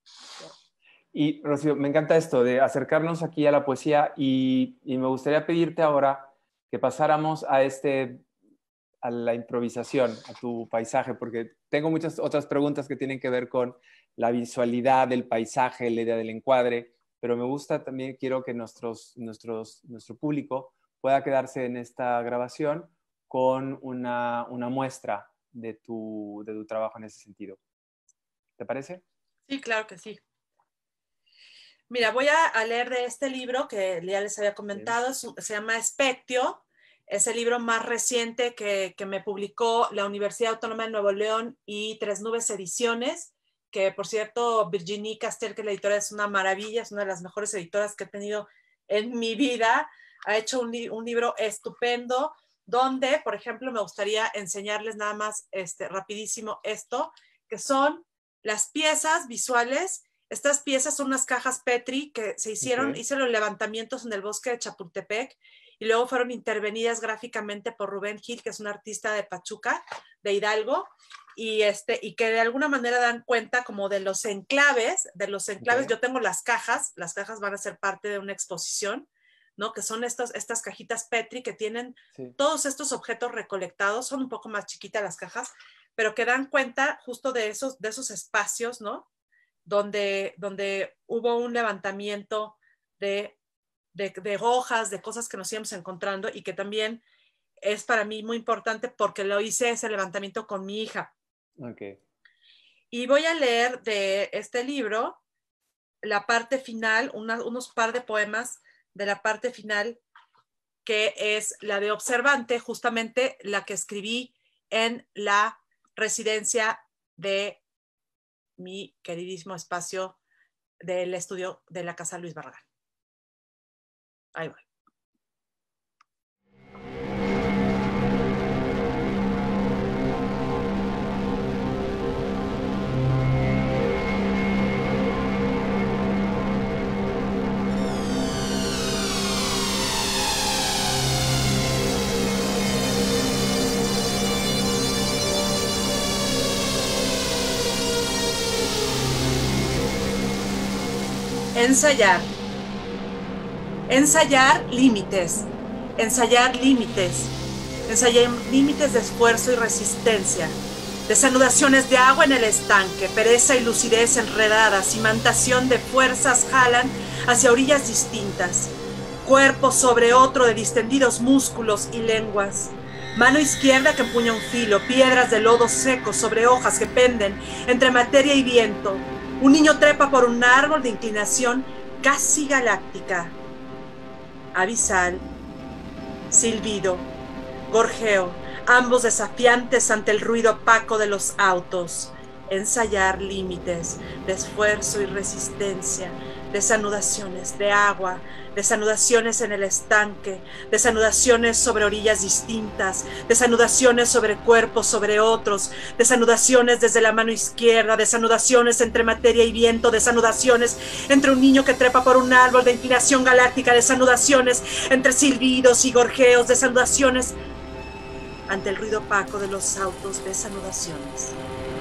Y, Rocío, me encanta esto de acercarnos aquí a la poesía, y, y me gustaría pedirte ahora que pasáramos a, este, a la improvisación, a tu paisaje, porque tengo muchas otras preguntas que tienen que ver con la visualidad del paisaje, la idea del encuadre, pero me gusta también, quiero que nuestros, nuestros, nuestro público pueda quedarse en esta grabación con una, una muestra de tu, de tu trabajo en ese sentido. ¿Te parece? Sí, claro que sí. Mira, voy a, a leer de este libro que ya les había comentado, sí. se llama Spectio, es el libro más reciente que, que me publicó la Universidad Autónoma de Nuevo León y Tres Nubes Ediciones, que por cierto, Virginie Castel, que es la editora, es una maravilla, es una de las mejores editoras que he tenido en mi vida. ha hecho un, li un libro estupendo, donde, por ejemplo, me gustaría enseñarles nada más este, rapidísimo esto, que son las piezas visuales. Estas piezas son unas cajas Petri que se hicieron, okay. hicieron levantamientos en el bosque de Chapultepec y luego fueron intervenidas gráficamente por Rubén Gil, que es un artista de Pachuca, de Hidalgo, y, este, y que de alguna manera dan cuenta como de los enclaves, de los enclaves. Okay. Yo tengo las cajas, las cajas van a ser parte de una exposición, ¿no? Que son estos, estas cajitas Petri que tienen sí. todos estos objetos recolectados, son un poco más chiquitas las cajas, pero que dan cuenta justo de esos, de esos espacios, ¿no? Donde, donde hubo un levantamiento de, de, de hojas, de cosas que nos íbamos encontrando y que también es para mí muy importante porque lo hice ese levantamiento con mi hija. Okay. Y voy a leer de este libro la parte final, una, unos par de poemas de la parte final, que es la de Observante, justamente la que escribí en la residencia de mi queridísimo espacio del estudio de la Casa Luis Barragán. Ahí voy. Ensayar. Ensayar límites. Ensayar límites. Ensayar límites de esfuerzo y resistencia. Desanudaciones de agua en el estanque, pereza y lucidez enredadas, imantación de fuerzas jalan hacia orillas distintas. Cuerpo sobre otro de distendidos músculos y lenguas. Mano izquierda que empuña un filo, piedras de lodo seco sobre hojas que penden entre materia y viento. Un niño trepa por un árbol de inclinación casi galáctica. Abisal, silbido, gorjeo, ambos desafiantes ante el ruido opaco de los autos. Ensayar límites de esfuerzo y resistencia, desanudaciones de agua, desanudaciones en el estanque, desanudaciones sobre orillas distintas, desanudaciones sobre cuerpos sobre otros, desanudaciones desde la mano izquierda, desanudaciones entre materia y viento, desanudaciones entre un niño que trepa por un árbol de inclinación galáctica, desanudaciones entre silbidos y gorjeos, desanudaciones ante el ruido opaco de los autos, desanudaciones.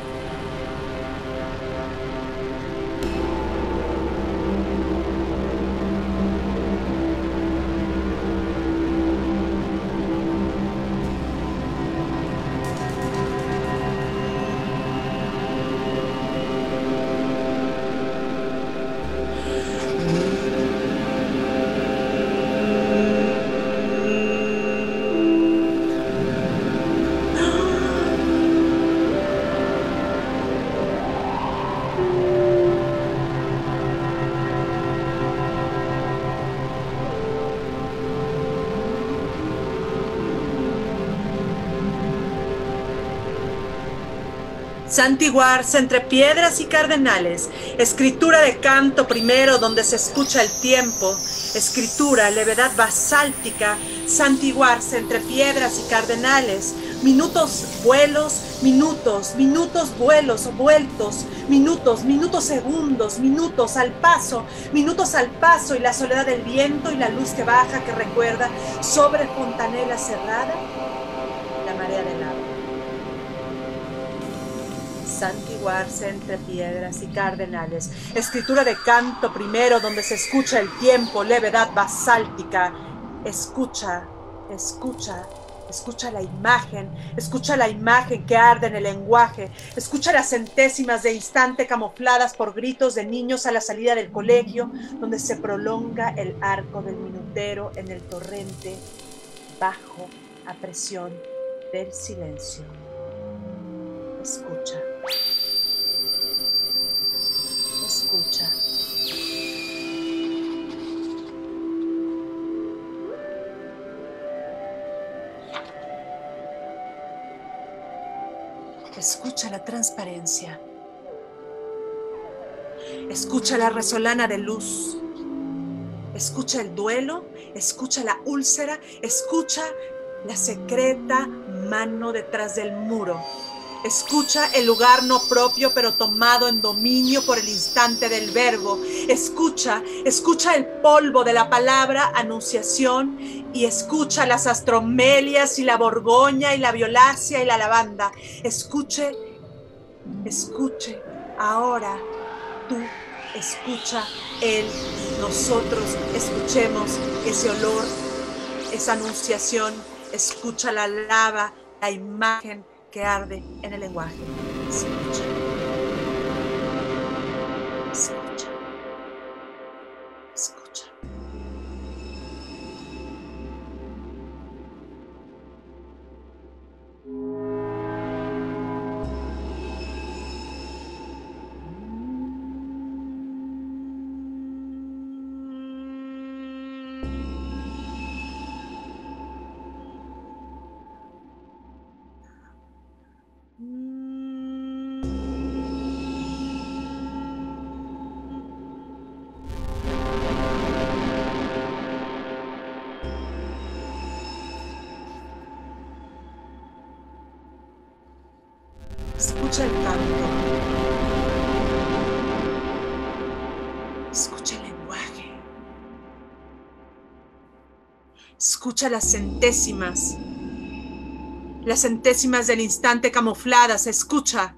Santiguarse entre piedras y cardenales, escritura de canto primero donde se escucha el tiempo, escritura, levedad basáltica, santiguarse entre piedras y cardenales, minutos, vuelos, minutos, minutos, vuelos, vueltos, minutos, minutos, segundos, minutos al paso, minutos al paso y la soledad del viento y la luz que baja que recuerda sobre fontanela cerrada, la marea del agua. Santiguarse entre piedras y cardenales, escritura de canto primero donde se escucha el tiempo, levedad basáltica, escucha, escucha, escucha la imagen, escucha la imagen que arde en el lenguaje, escucha las centésimas de instante camufladas por gritos de niños a la salida del colegio, donde se prolonga el arco del minutero en el torrente bajo a presión del silencio. Escucha. Escucha. Escucha la transparencia. Escucha la resolana de luz. Escucha el duelo, escucha la úlcera, escucha la secreta mano detrás del muro. Escucha el lugar no propio, pero tomado en dominio por el instante del verbo. Escucha, escucha el polvo de la palabra anunciación y escucha las astromelias y la borgoña y la violácea y la lavanda. Escuche, escuche, ahora tú escucha él, nosotros escuchemos ese olor, esa anunciación. Escucha la lava, la imagen que arde en el lenguaje. Escucha. Escucha. Escucha. Escucha el canto. Escucha el lenguaje. Escucha las centésimas. Las centésimas del instante camufladas. Escucha.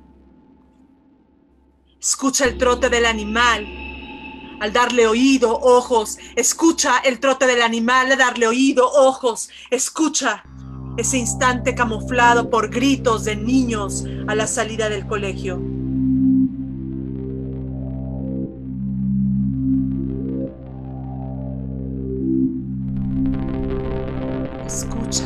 Escucha el trote del animal. Al darle oído, ojos. Escucha el trote del animal al darle oído, ojos. Escucha. Ese instante camuflado por gritos de niños a la salida del colegio. Escucha.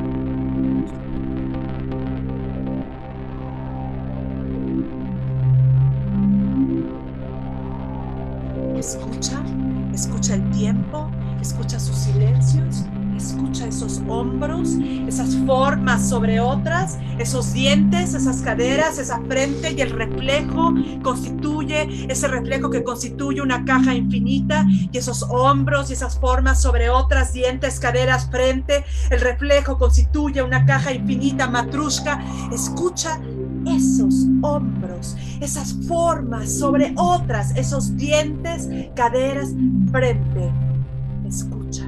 Escucha, escucha el tiempo, escucha sus silencios. Escucha esos hombros, esas formas sobre otras, esos dientes, esas caderas, esa frente y el reflejo constituye, ese reflejo que constituye una caja infinita y esos hombros y esas formas sobre otras, dientes, caderas, frente, el reflejo constituye una caja infinita, matrushka. Escucha esos hombros, esas formas sobre otras, esos dientes, caderas, frente. Escucha.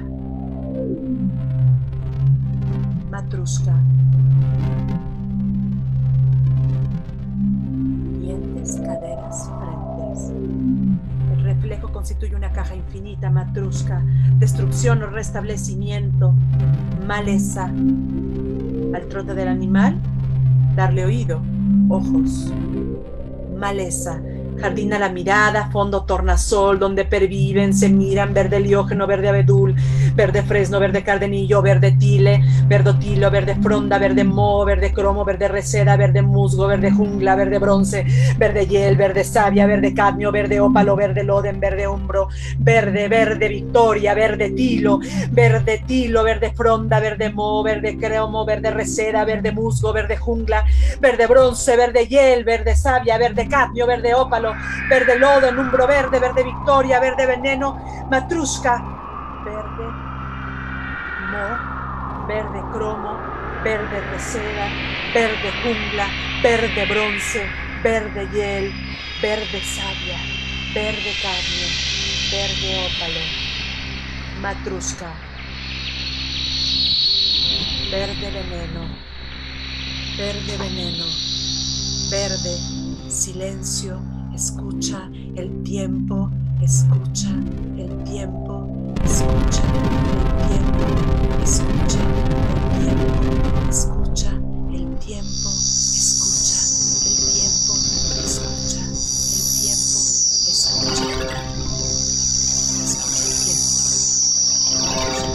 Matrushka. Dientes, caderas, frentes. El reflejo constituye una caja infinita, matrushka. Destrucción o restablecimiento. Maleza. Al trote del animal, darle oído, ojos. Maleza. Jardín a la mirada, fondo tornasol, donde perviven, se miran, verde liógeno, verde abedul, verde fresno, verde cardenillo, verde tile, verde tilo, verde fronda, verde moho, verde cromo, verde reseda, verde musgo, verde jungla, verde bronce, verde hiel, verde savia, verde cadmio, verde ópalo, verde loden, verde umbro, verde, verde victoria, verde tilo, verde tilo, verde fronda, verde moho, verde cromo, verde reseda, verde musgo, verde jungla, verde bronce, verde hiel, verde savia, verde cadmio, verde ópalo, verde lodo, umbro verde, verde victoria, verde veneno, matrushka, verde mo, verde cromo, verde reseda, verde jungla, verde bronce, verde hiel, verde savia, verde cadmio, verde ópalo, matrushka, verde veneno, verde veneno, verde silencio. Escucha el tiempo, escucha el tiempo, escucha el tiempo, escucha el tiempo, escucha el tiempo, escucha el tiempo, escucha el tiempo, escucha el tiempo, escucha el tiempo.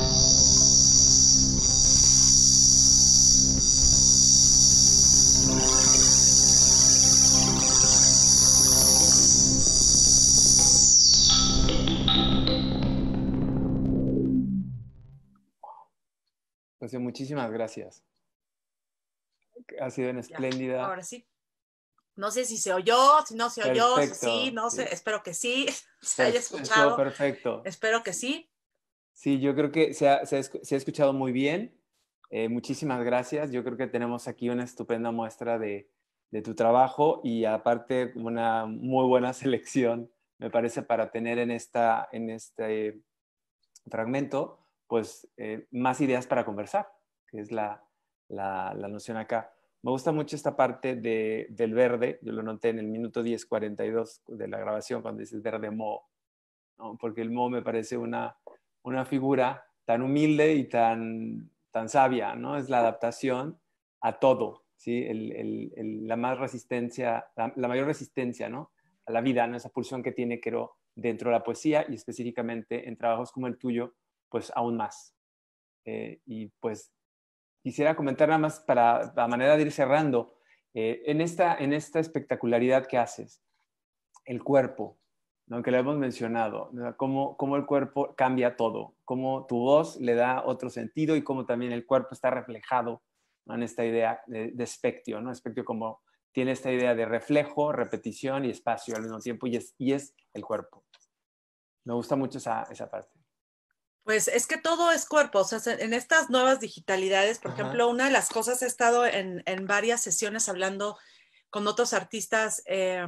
Rocío, muchísimas gracias. Ha sido una espléndida. Ya, ahora sí. No sé si se oyó, si no se oyó, si Perfecto, sí, no sí. sé, espero que sí, se haya escuchado. Estuvo perfecto. Espero que sí. Sí, yo creo que se ha, se ha, se ha escuchado muy bien. Eh, muchísimas gracias. Yo creo que tenemos aquí una estupenda muestra de, de tu trabajo y aparte una muy buena selección, me parece, para tener en, esta, en este fragmento, pues eh, más ideas para conversar, que es la, la, la noción acá. Me gusta mucho esta parte de, del verde. Yo lo noté en el minuto diez cuarenta y dos de la grabación cuando dices verde mo, ¿no? Porque el mo me parece una, una figura tan humilde y tan, tan sabia, ¿no? Es la adaptación a todo, ¿sí? El, el, el, la, más resistencia, la, la mayor resistencia, ¿no? A la vida, ¿no? Esa pulsión que tiene Quero dentro de la poesía y específicamente en trabajos como el tuyo, pues aún más. Eh, y pues quisiera comentar nada más para la manera de ir cerrando, eh, en, esta, en esta espectacularidad que haces, el cuerpo, ¿no? Que lo hemos mencionado, ¿no? Cómo, cómo el cuerpo cambia todo, cómo tu voz le da otro sentido y cómo también el cuerpo está reflejado, ¿no? En esta idea de, de espectio, ¿no? Espectio como tiene esta idea de reflejo, repetición y espacio al mismo tiempo y es, y es el cuerpo. Me gusta mucho esa, esa parte. Pues es que todo es cuerpo, o sea, en estas nuevas digitalidades, por Ajá. ejemplo, una de las cosas, he estado en, en varias sesiones hablando con otros artistas eh,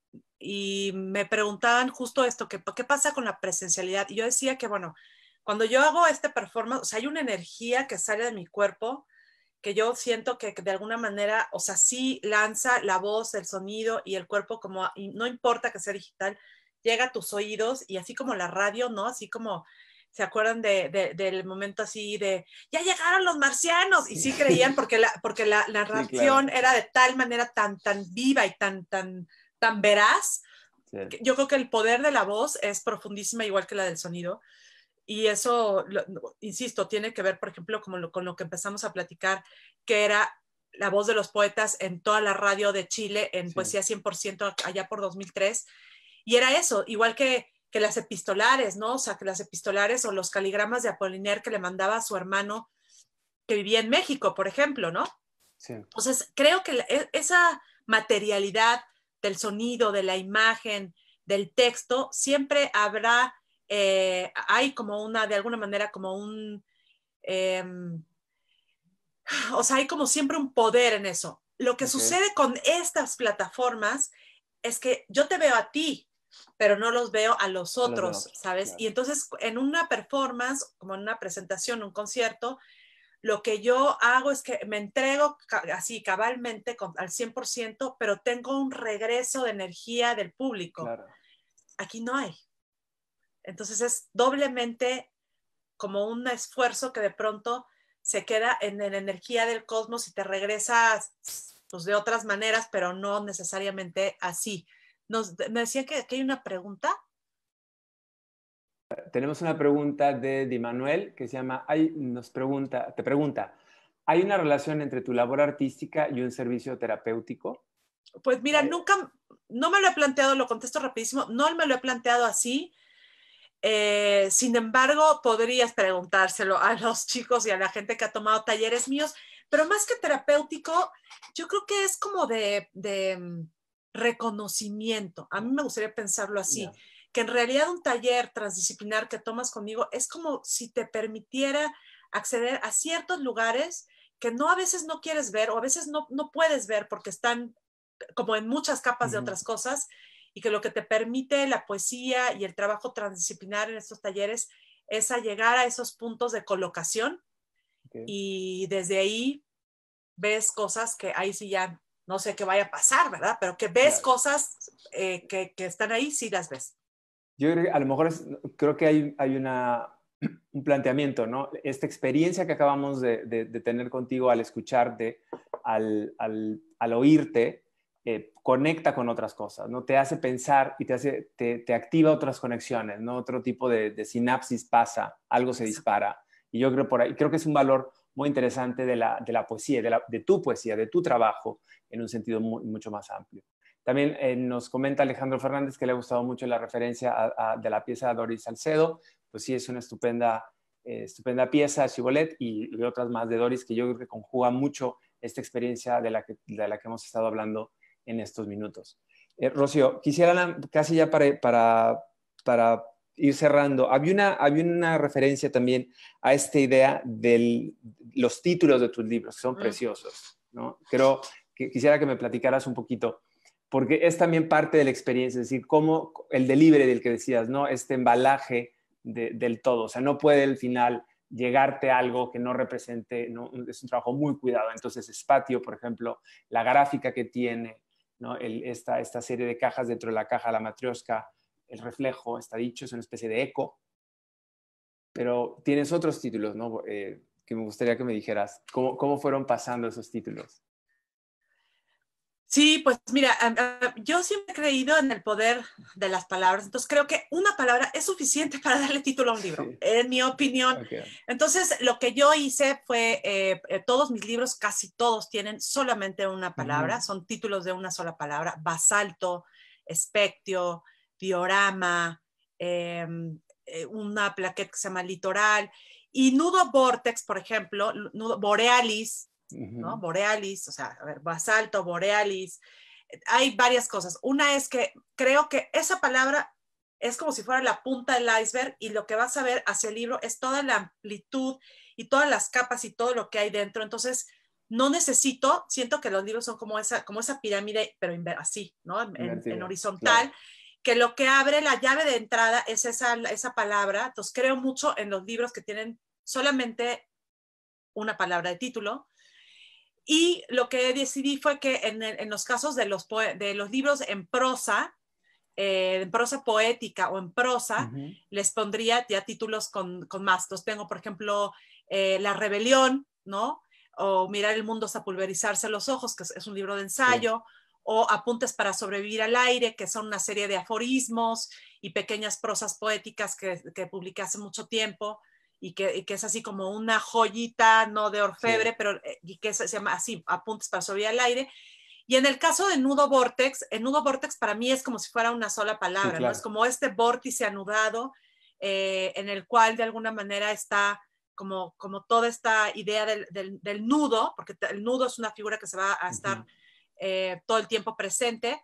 y me preguntaban justo esto, que, ¿qué pasa con la presencialidad? Y yo decía que, bueno, cuando yo hago este performance, o sea, hay una energía que sale de mi cuerpo que yo siento que, que de alguna manera, o sea, sí lanza la voz, el sonido y el cuerpo como, y no importa que sea digital, llega a tus oídos y así como la radio, ¿no? Así como, ¿se acuerdan de, de, del momento así de, ya llegaron los marcianos? Y sí creían porque la, porque la, la narración sí, claro. era de tal manera tan, tan viva y tan, tan, tan veraz. Sí. Que yo creo que el poder de la voz es profundísima, igual que la del sonido. Y eso, lo, insisto, tiene que ver, por ejemplo, como lo, con lo que empezamos a platicar, que era la voz de los poetas en toda la radio de Chile, en sí. Poesía cien por ciento, allá por dos mil tres. Y era eso, igual que, que las epistolares, ¿no? O sea, que las epistolares o los caligramas de Apollinaire que le mandaba a su hermano que vivía en México, por ejemplo, ¿no? Sí. Entonces, creo que la, esa materialidad del sonido, de la imagen, del texto, siempre habrá... Eh, hay como una, de alguna manera, como un, eh, o sea, hay como siempre un poder en eso. Lo que okay. sucede con estas plataformas es que yo te veo a ti, pero no los veo a los otros, a los ¿sabes? Claro. Y entonces en una performance, como en una presentación, un concierto, lo que yo hago es que me entrego así cabalmente con, al cien por ciento, pero tengo un regreso de energía del público. Claro. Aquí no hay. Entonces es doblemente como un esfuerzo que de pronto se queda en, en energía del cosmos y te regresas pues, de otras maneras, pero no necesariamente así. Nos, me decían que, que hay una pregunta. Tenemos una pregunta de Di Manuel que se llama, hay, nos pregunta, te pregunta, ¿hay una relación entre tu labor artística y un servicio terapéutico? Pues mira, nunca, no me lo he planteado, lo contesto rapidísimo, no me lo he planteado así. Eh, sin embargo, podrías preguntárselo a los chicos y a la gente que ha tomado talleres míos, pero más que terapéutico, yo creo que es como de, de reconocimiento. A mí me gustaría pensarlo así, yeah. que en realidad un taller transdisciplinar que tomas conmigo es como si te permitiera acceder a ciertos lugares que no a veces no quieres ver o a veces no, no puedes ver porque están como en muchas capas uh-huh. de otras cosas. Y que lo que te permite la poesía y el trabajo transdisciplinar en estos talleres es a llegar a esos puntos de colocación okay. y desde ahí ves cosas que ahí sí ya no sé qué vaya a pasar, ¿verdad? Pero que ves claro. cosas eh, que, que están ahí, sí las ves. Yo creo que a lo mejor es, creo que hay, hay una, un planteamiento, ¿no? Esta experiencia que acabamos de, de, de tener contigo al escucharte, al, al, al oírte, Eh, conecta con otras cosas, ¿no? Te hace pensar y te, hace, te, te activa otras conexiones, ¿no? Otro tipo de, de sinapsis pasa, algo se dispara. Y yo creo, por ahí, creo que es un valor muy interesante de la, de la poesía, de, la, de tu poesía, de tu trabajo, en un sentido muy, mucho más amplio. También eh, nos comenta Alejandro Fernández que le ha gustado mucho la referencia a, a, de la pieza de Doris Salcedo. Pues sí, es una estupenda, eh, estupenda pieza, Chibolet, y, y otras más de Doris que yo creo que conjuga mucho esta experiencia de la que, de la que hemos estado hablando en estos minutos. Eh, Rocío, quisiera casi ya para, para, para ir cerrando, había una, había una referencia también a esta idea de los títulos de tus libros, que son mm. preciosos, ¿no? Creo que quisiera que me platicaras un poquito, porque es también parte de la experiencia, es decir, cómo el delivery del que decías, ¿no? Este embalaje de, del todo, o sea, no puede al final llegarte a algo que no represente, ¿no? Es un trabajo muy cuidado. Entonces, Spatio, por ejemplo, la gráfica que tiene, ¿no? El, esta, esta serie de cajas dentro de la caja, la matrioshka, el reflejo, está dicho, es una especie de eco. Pero tienes otros títulos, ¿no? Eh, que me gustaría que me dijeras. ¿Cómo, cómo fueron pasando esos títulos? Sí, pues mira, yo siempre he creído en el poder de las palabras, entonces creo que una palabra es suficiente para darle título a un libro, sí. En mi opinión. Okay. Entonces, lo que yo hice fue, eh, todos mis libros, casi todos tienen solamente una palabra, uh-huh. Son títulos de una sola palabra: Basalto, Espectio, Diorama, eh, una plaqueta que se llama Litoral, y Nudo Vortex, por ejemplo, Nudo Borealis, ¿no? Borealis, o sea, a ver, basalto, borealis, hay varias cosas. Una es que creo que esa palabra es como si fuera la punta del iceberg, y lo que vas a ver hacia el libro es toda la amplitud y todas las capas y todo lo que hay dentro. Entonces, no necesito, siento que los libros son como esa, como esa pirámide, pero así, ¿no? En, en, en horizontal, claro. Que lo que abre la llave de entrada es esa, esa palabra. Entonces, creo mucho en los libros que tienen solamente una palabra de título. Y lo que decidí fue que en, en los casos de los, de los libros en prosa, eh, en prosa poética o en prosa, uh-huh. Les pondría ya títulos con, con más. Entonces tengo, por ejemplo, eh, La Rebelión, ¿no? O Mirar el mundo hasta pulverizarse los ojos, que es, es un libro de ensayo, sí. O Apuntes para sobrevivir al aire, que son una serie de aforismos y pequeñas prosas poéticas que, que publiqué hace mucho tiempo. Y que, y que es así como una joyita, no de orfebre, sí. Pero y que se llama así, Apuntes para sobrevivir al aire. Y en el caso de Nudo Vortex, el Nudo Vortex para mí es como si fuera una sola palabra, sí, claro. ¿No? Es como este vórtice anudado, eh, en el cual de alguna manera está como, como toda esta idea del, del, del nudo, porque el nudo es una figura que se va a estar uh-huh. eh, todo el tiempo presente.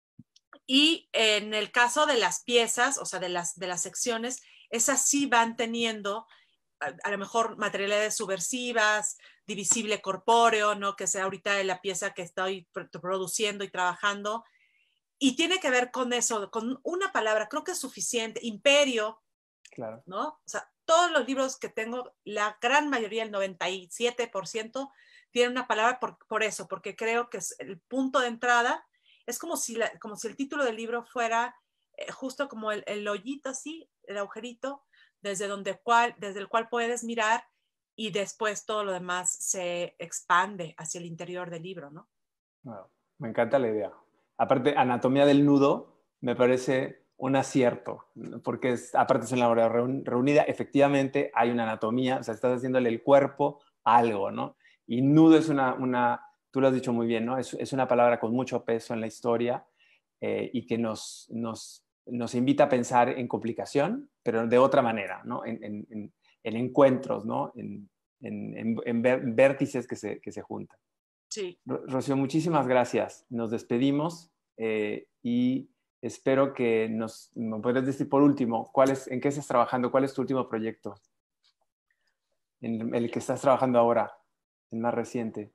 Y en el caso de las piezas, o sea, de las, de las secciones, esas sí van teniendo a, a lo mejor materialidades subversivas, divisible corpóreo, ¿no? Que sea ahorita la pieza que estoy produciendo y trabajando. Y tiene que ver con eso, con una palabra, creo que es suficiente. Imperio, claro. ¿no? O sea, todos los libros que tengo, la gran mayoría, el noventa y siete por ciento, tienen una palabra por, por eso, porque creo que es el punto de entrada. Es como si, la, como si el título del libro fuera eh, justo como el, el hoyito así, el agujerito, desde, donde cual, desde el cual puedes mirar, y después todo lo demás se expande hacia el interior del libro, ¿no? Wow, me encanta la idea. Aparte, Anatomía del Nudo me parece un acierto, porque es, aparte es una obra reunida, efectivamente hay una anatomía, o sea, estás haciéndole el cuerpo a algo, ¿no? Y nudo es una... una tú lo has dicho muy bien, ¿no? Es, es una palabra con mucho peso en la historia eh, y que nos, nos, nos invita a pensar en complicación, pero de otra manera, ¿no? En, en, en encuentros, ¿no? En, en, en, en, ver, en vértices que se, que se juntan. Sí. Rocío, muchísimas gracias. Nos despedimos eh, y espero que nos, me puedas decir por último, ¿cuál es, ¿en qué estás trabajando? ¿Cuál es tu último proyecto? En el que estás trabajando ahora, el más reciente.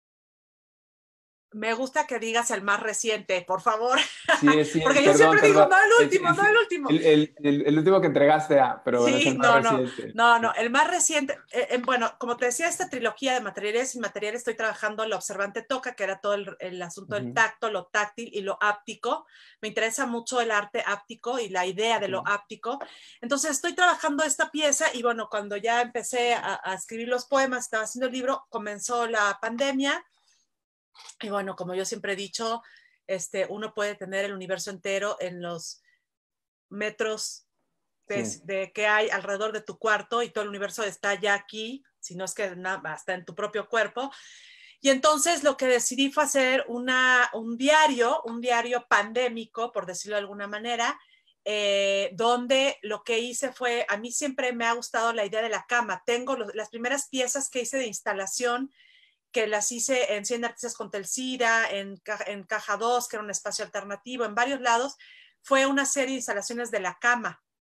Me gusta que digas el más reciente, por favor. Sí, sí, porque perdón, yo siempre perdón. digo, no el último, el, no el último. El, el, el, el último que entregaste, ah, pero sí, bueno, es el más no, reciente. No, no, el más reciente. Eh, eh, bueno, como te decía, esta trilogía de materiales y materiales, estoy trabajando en La Observante Toca, que era todo el, el asunto uh-huh. del tacto, lo táctil y lo áptico. Me interesa mucho el arte áptico y la idea de uh-huh. lo áptico. Entonces estoy trabajando esta pieza y bueno, cuando ya empecé a, a escribir los poemas, estaba haciendo el libro, comenzó la pandemia. Y bueno, como yo siempre he dicho, este, uno puede tener el universo entero en los metros de, sí. de que hay alrededor de tu cuarto, y todo el universo está ya aquí, si no es que nada, está en tu propio cuerpo. Y entonces lo que decidí fue hacer una, un diario, un diario pandémico, por decirlo de alguna manera, eh, donde lo que hice fue, a mí siempre me ha gustado la idea de la cama. Tengo los, las primeras piezas que hice de instalación, que las hice en cien Artistas con Telsira, en, en Caja dos, que era un espacio alternativo, en varios lados, fue una serie de instalaciones de la cama,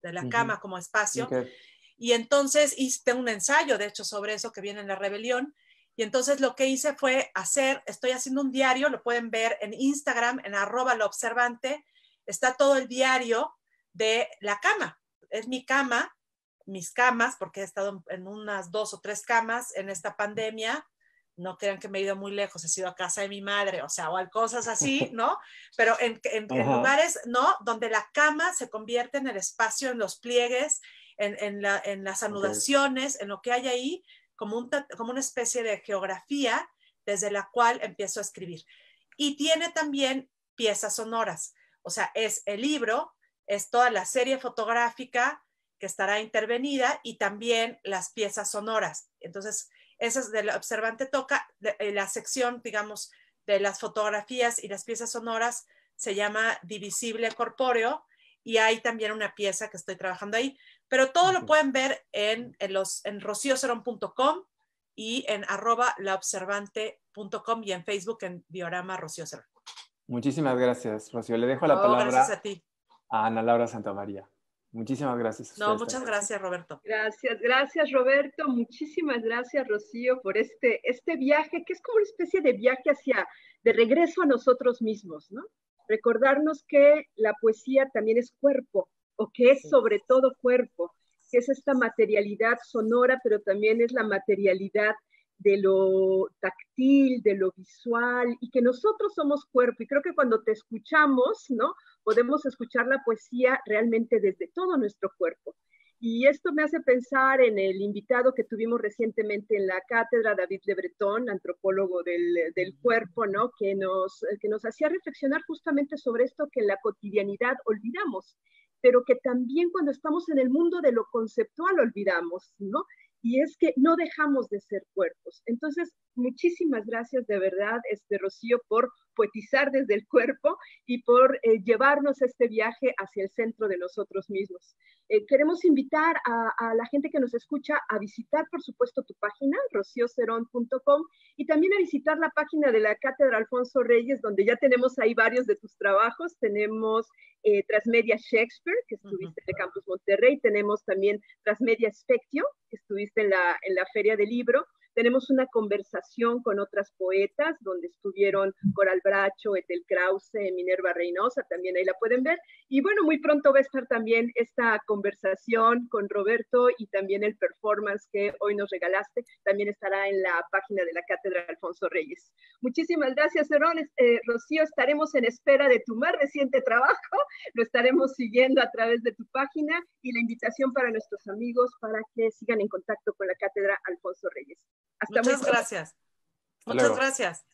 de la Uh-huh. cama como espacio. Okay. Y entonces hice un ensayo, de hecho, sobre eso que viene en La Rebelión. Y entonces lo que hice fue hacer, estoy haciendo un diario, lo pueden ver en Instagram, en arroba lo observante, está todo el diario de la cama. Es mi cama, mis camas, porque he estado en unas dos o tres camas en esta pandemia. No crean que me he ido muy lejos, he ido a casa de mi madre, o sea, o cosas así, ¿no? Pero en, en, en lugares, ¿no? Donde la cama se convierte en el espacio, en los pliegues, en, en, la, en las anudaciones, okay. En lo que hay ahí, como, un, como una especie de geografía desde la cual empiezo a escribir. Y tiene también piezas sonoras, o sea, es el libro, es toda la serie fotográfica que estará intervenida y también las piezas sonoras. Entonces, esa es del Observante Toca, la sección, digamos, de las fotografías y las piezas sonoras se llama Divisible Corpóreo y hay también una pieza que estoy trabajando ahí. Pero todo okay. Lo pueden ver en, en, los, en rocío cerón punto com y en arroba laobservante punto com y en Facebook en Diorama Rocío Cerón. Muchísimas gracias, Rocío. Le dejo la no, palabra gracias a, ti. a Ana Laura Santamaría. Muchísimas gracias. No, muchas gracias, Roberto. Gracias, gracias, Roberto. Muchísimas gracias, Rocío, por este, este viaje, que es como una especie de viaje hacia, de regreso a nosotros mismos, ¿no? Recordarnos que la poesía también es cuerpo, o que es sobre todo cuerpo, que es esta materialidad sonora, pero también es la materialidad de lo táctil, de lo visual, y que nosotros somos cuerpo, y creo que cuando te escuchamos, ¿no? Podemos escuchar la poesía realmente desde todo nuestro cuerpo. Y esto me hace pensar en el invitado que tuvimos recientemente en la cátedra, David Le Breton, antropólogo del, del cuerpo, ¿no? Que nos, que nos hacía reflexionar justamente sobre esto que en la cotidianidad olvidamos, pero que también cuando estamos en el mundo de lo conceptual olvidamos, ¿no? Y es que no dejamos de ser cuerpos. Entonces, muchísimas gracias de verdad, este, Rocío, por poetizar desde el cuerpo y por eh, llevarnos este viaje hacia el centro de nosotros mismos. Eh, queremos invitar a, a la gente que nos escucha a visitar, por supuesto, tu página, rocío cerón punto com, y también a visitar la página de la Cátedra Alfonso Reyes, donde ya tenemos ahí varios de tus trabajos. Tenemos eh, Transmedia Shakespeare, que estuviste uh-huh. en el Campus Monterrey. Tenemos también Transmedia Spectio, que estuviste en la, en la Feria del Libro. Tenemos una conversación con otras poetas, donde estuvieron Coral Bracho, Ethel Krause, Minerva Reynosa, también ahí la pueden ver. Y bueno, muy pronto va a estar también esta conversación con Roberto y también el performance que hoy nos regalaste, también estará en la página de la Cátedra Alfonso Reyes. Muchísimas gracias, Cerón. Eh, Rocío, estaremos en espera de tu más reciente trabajo, lo estaremos siguiendo a través de tu página y la invitación para nuestros amigos para que sigan en contacto con la Cátedra Alfonso Reyes. Hasta Muchas gracias. Muchas gracias.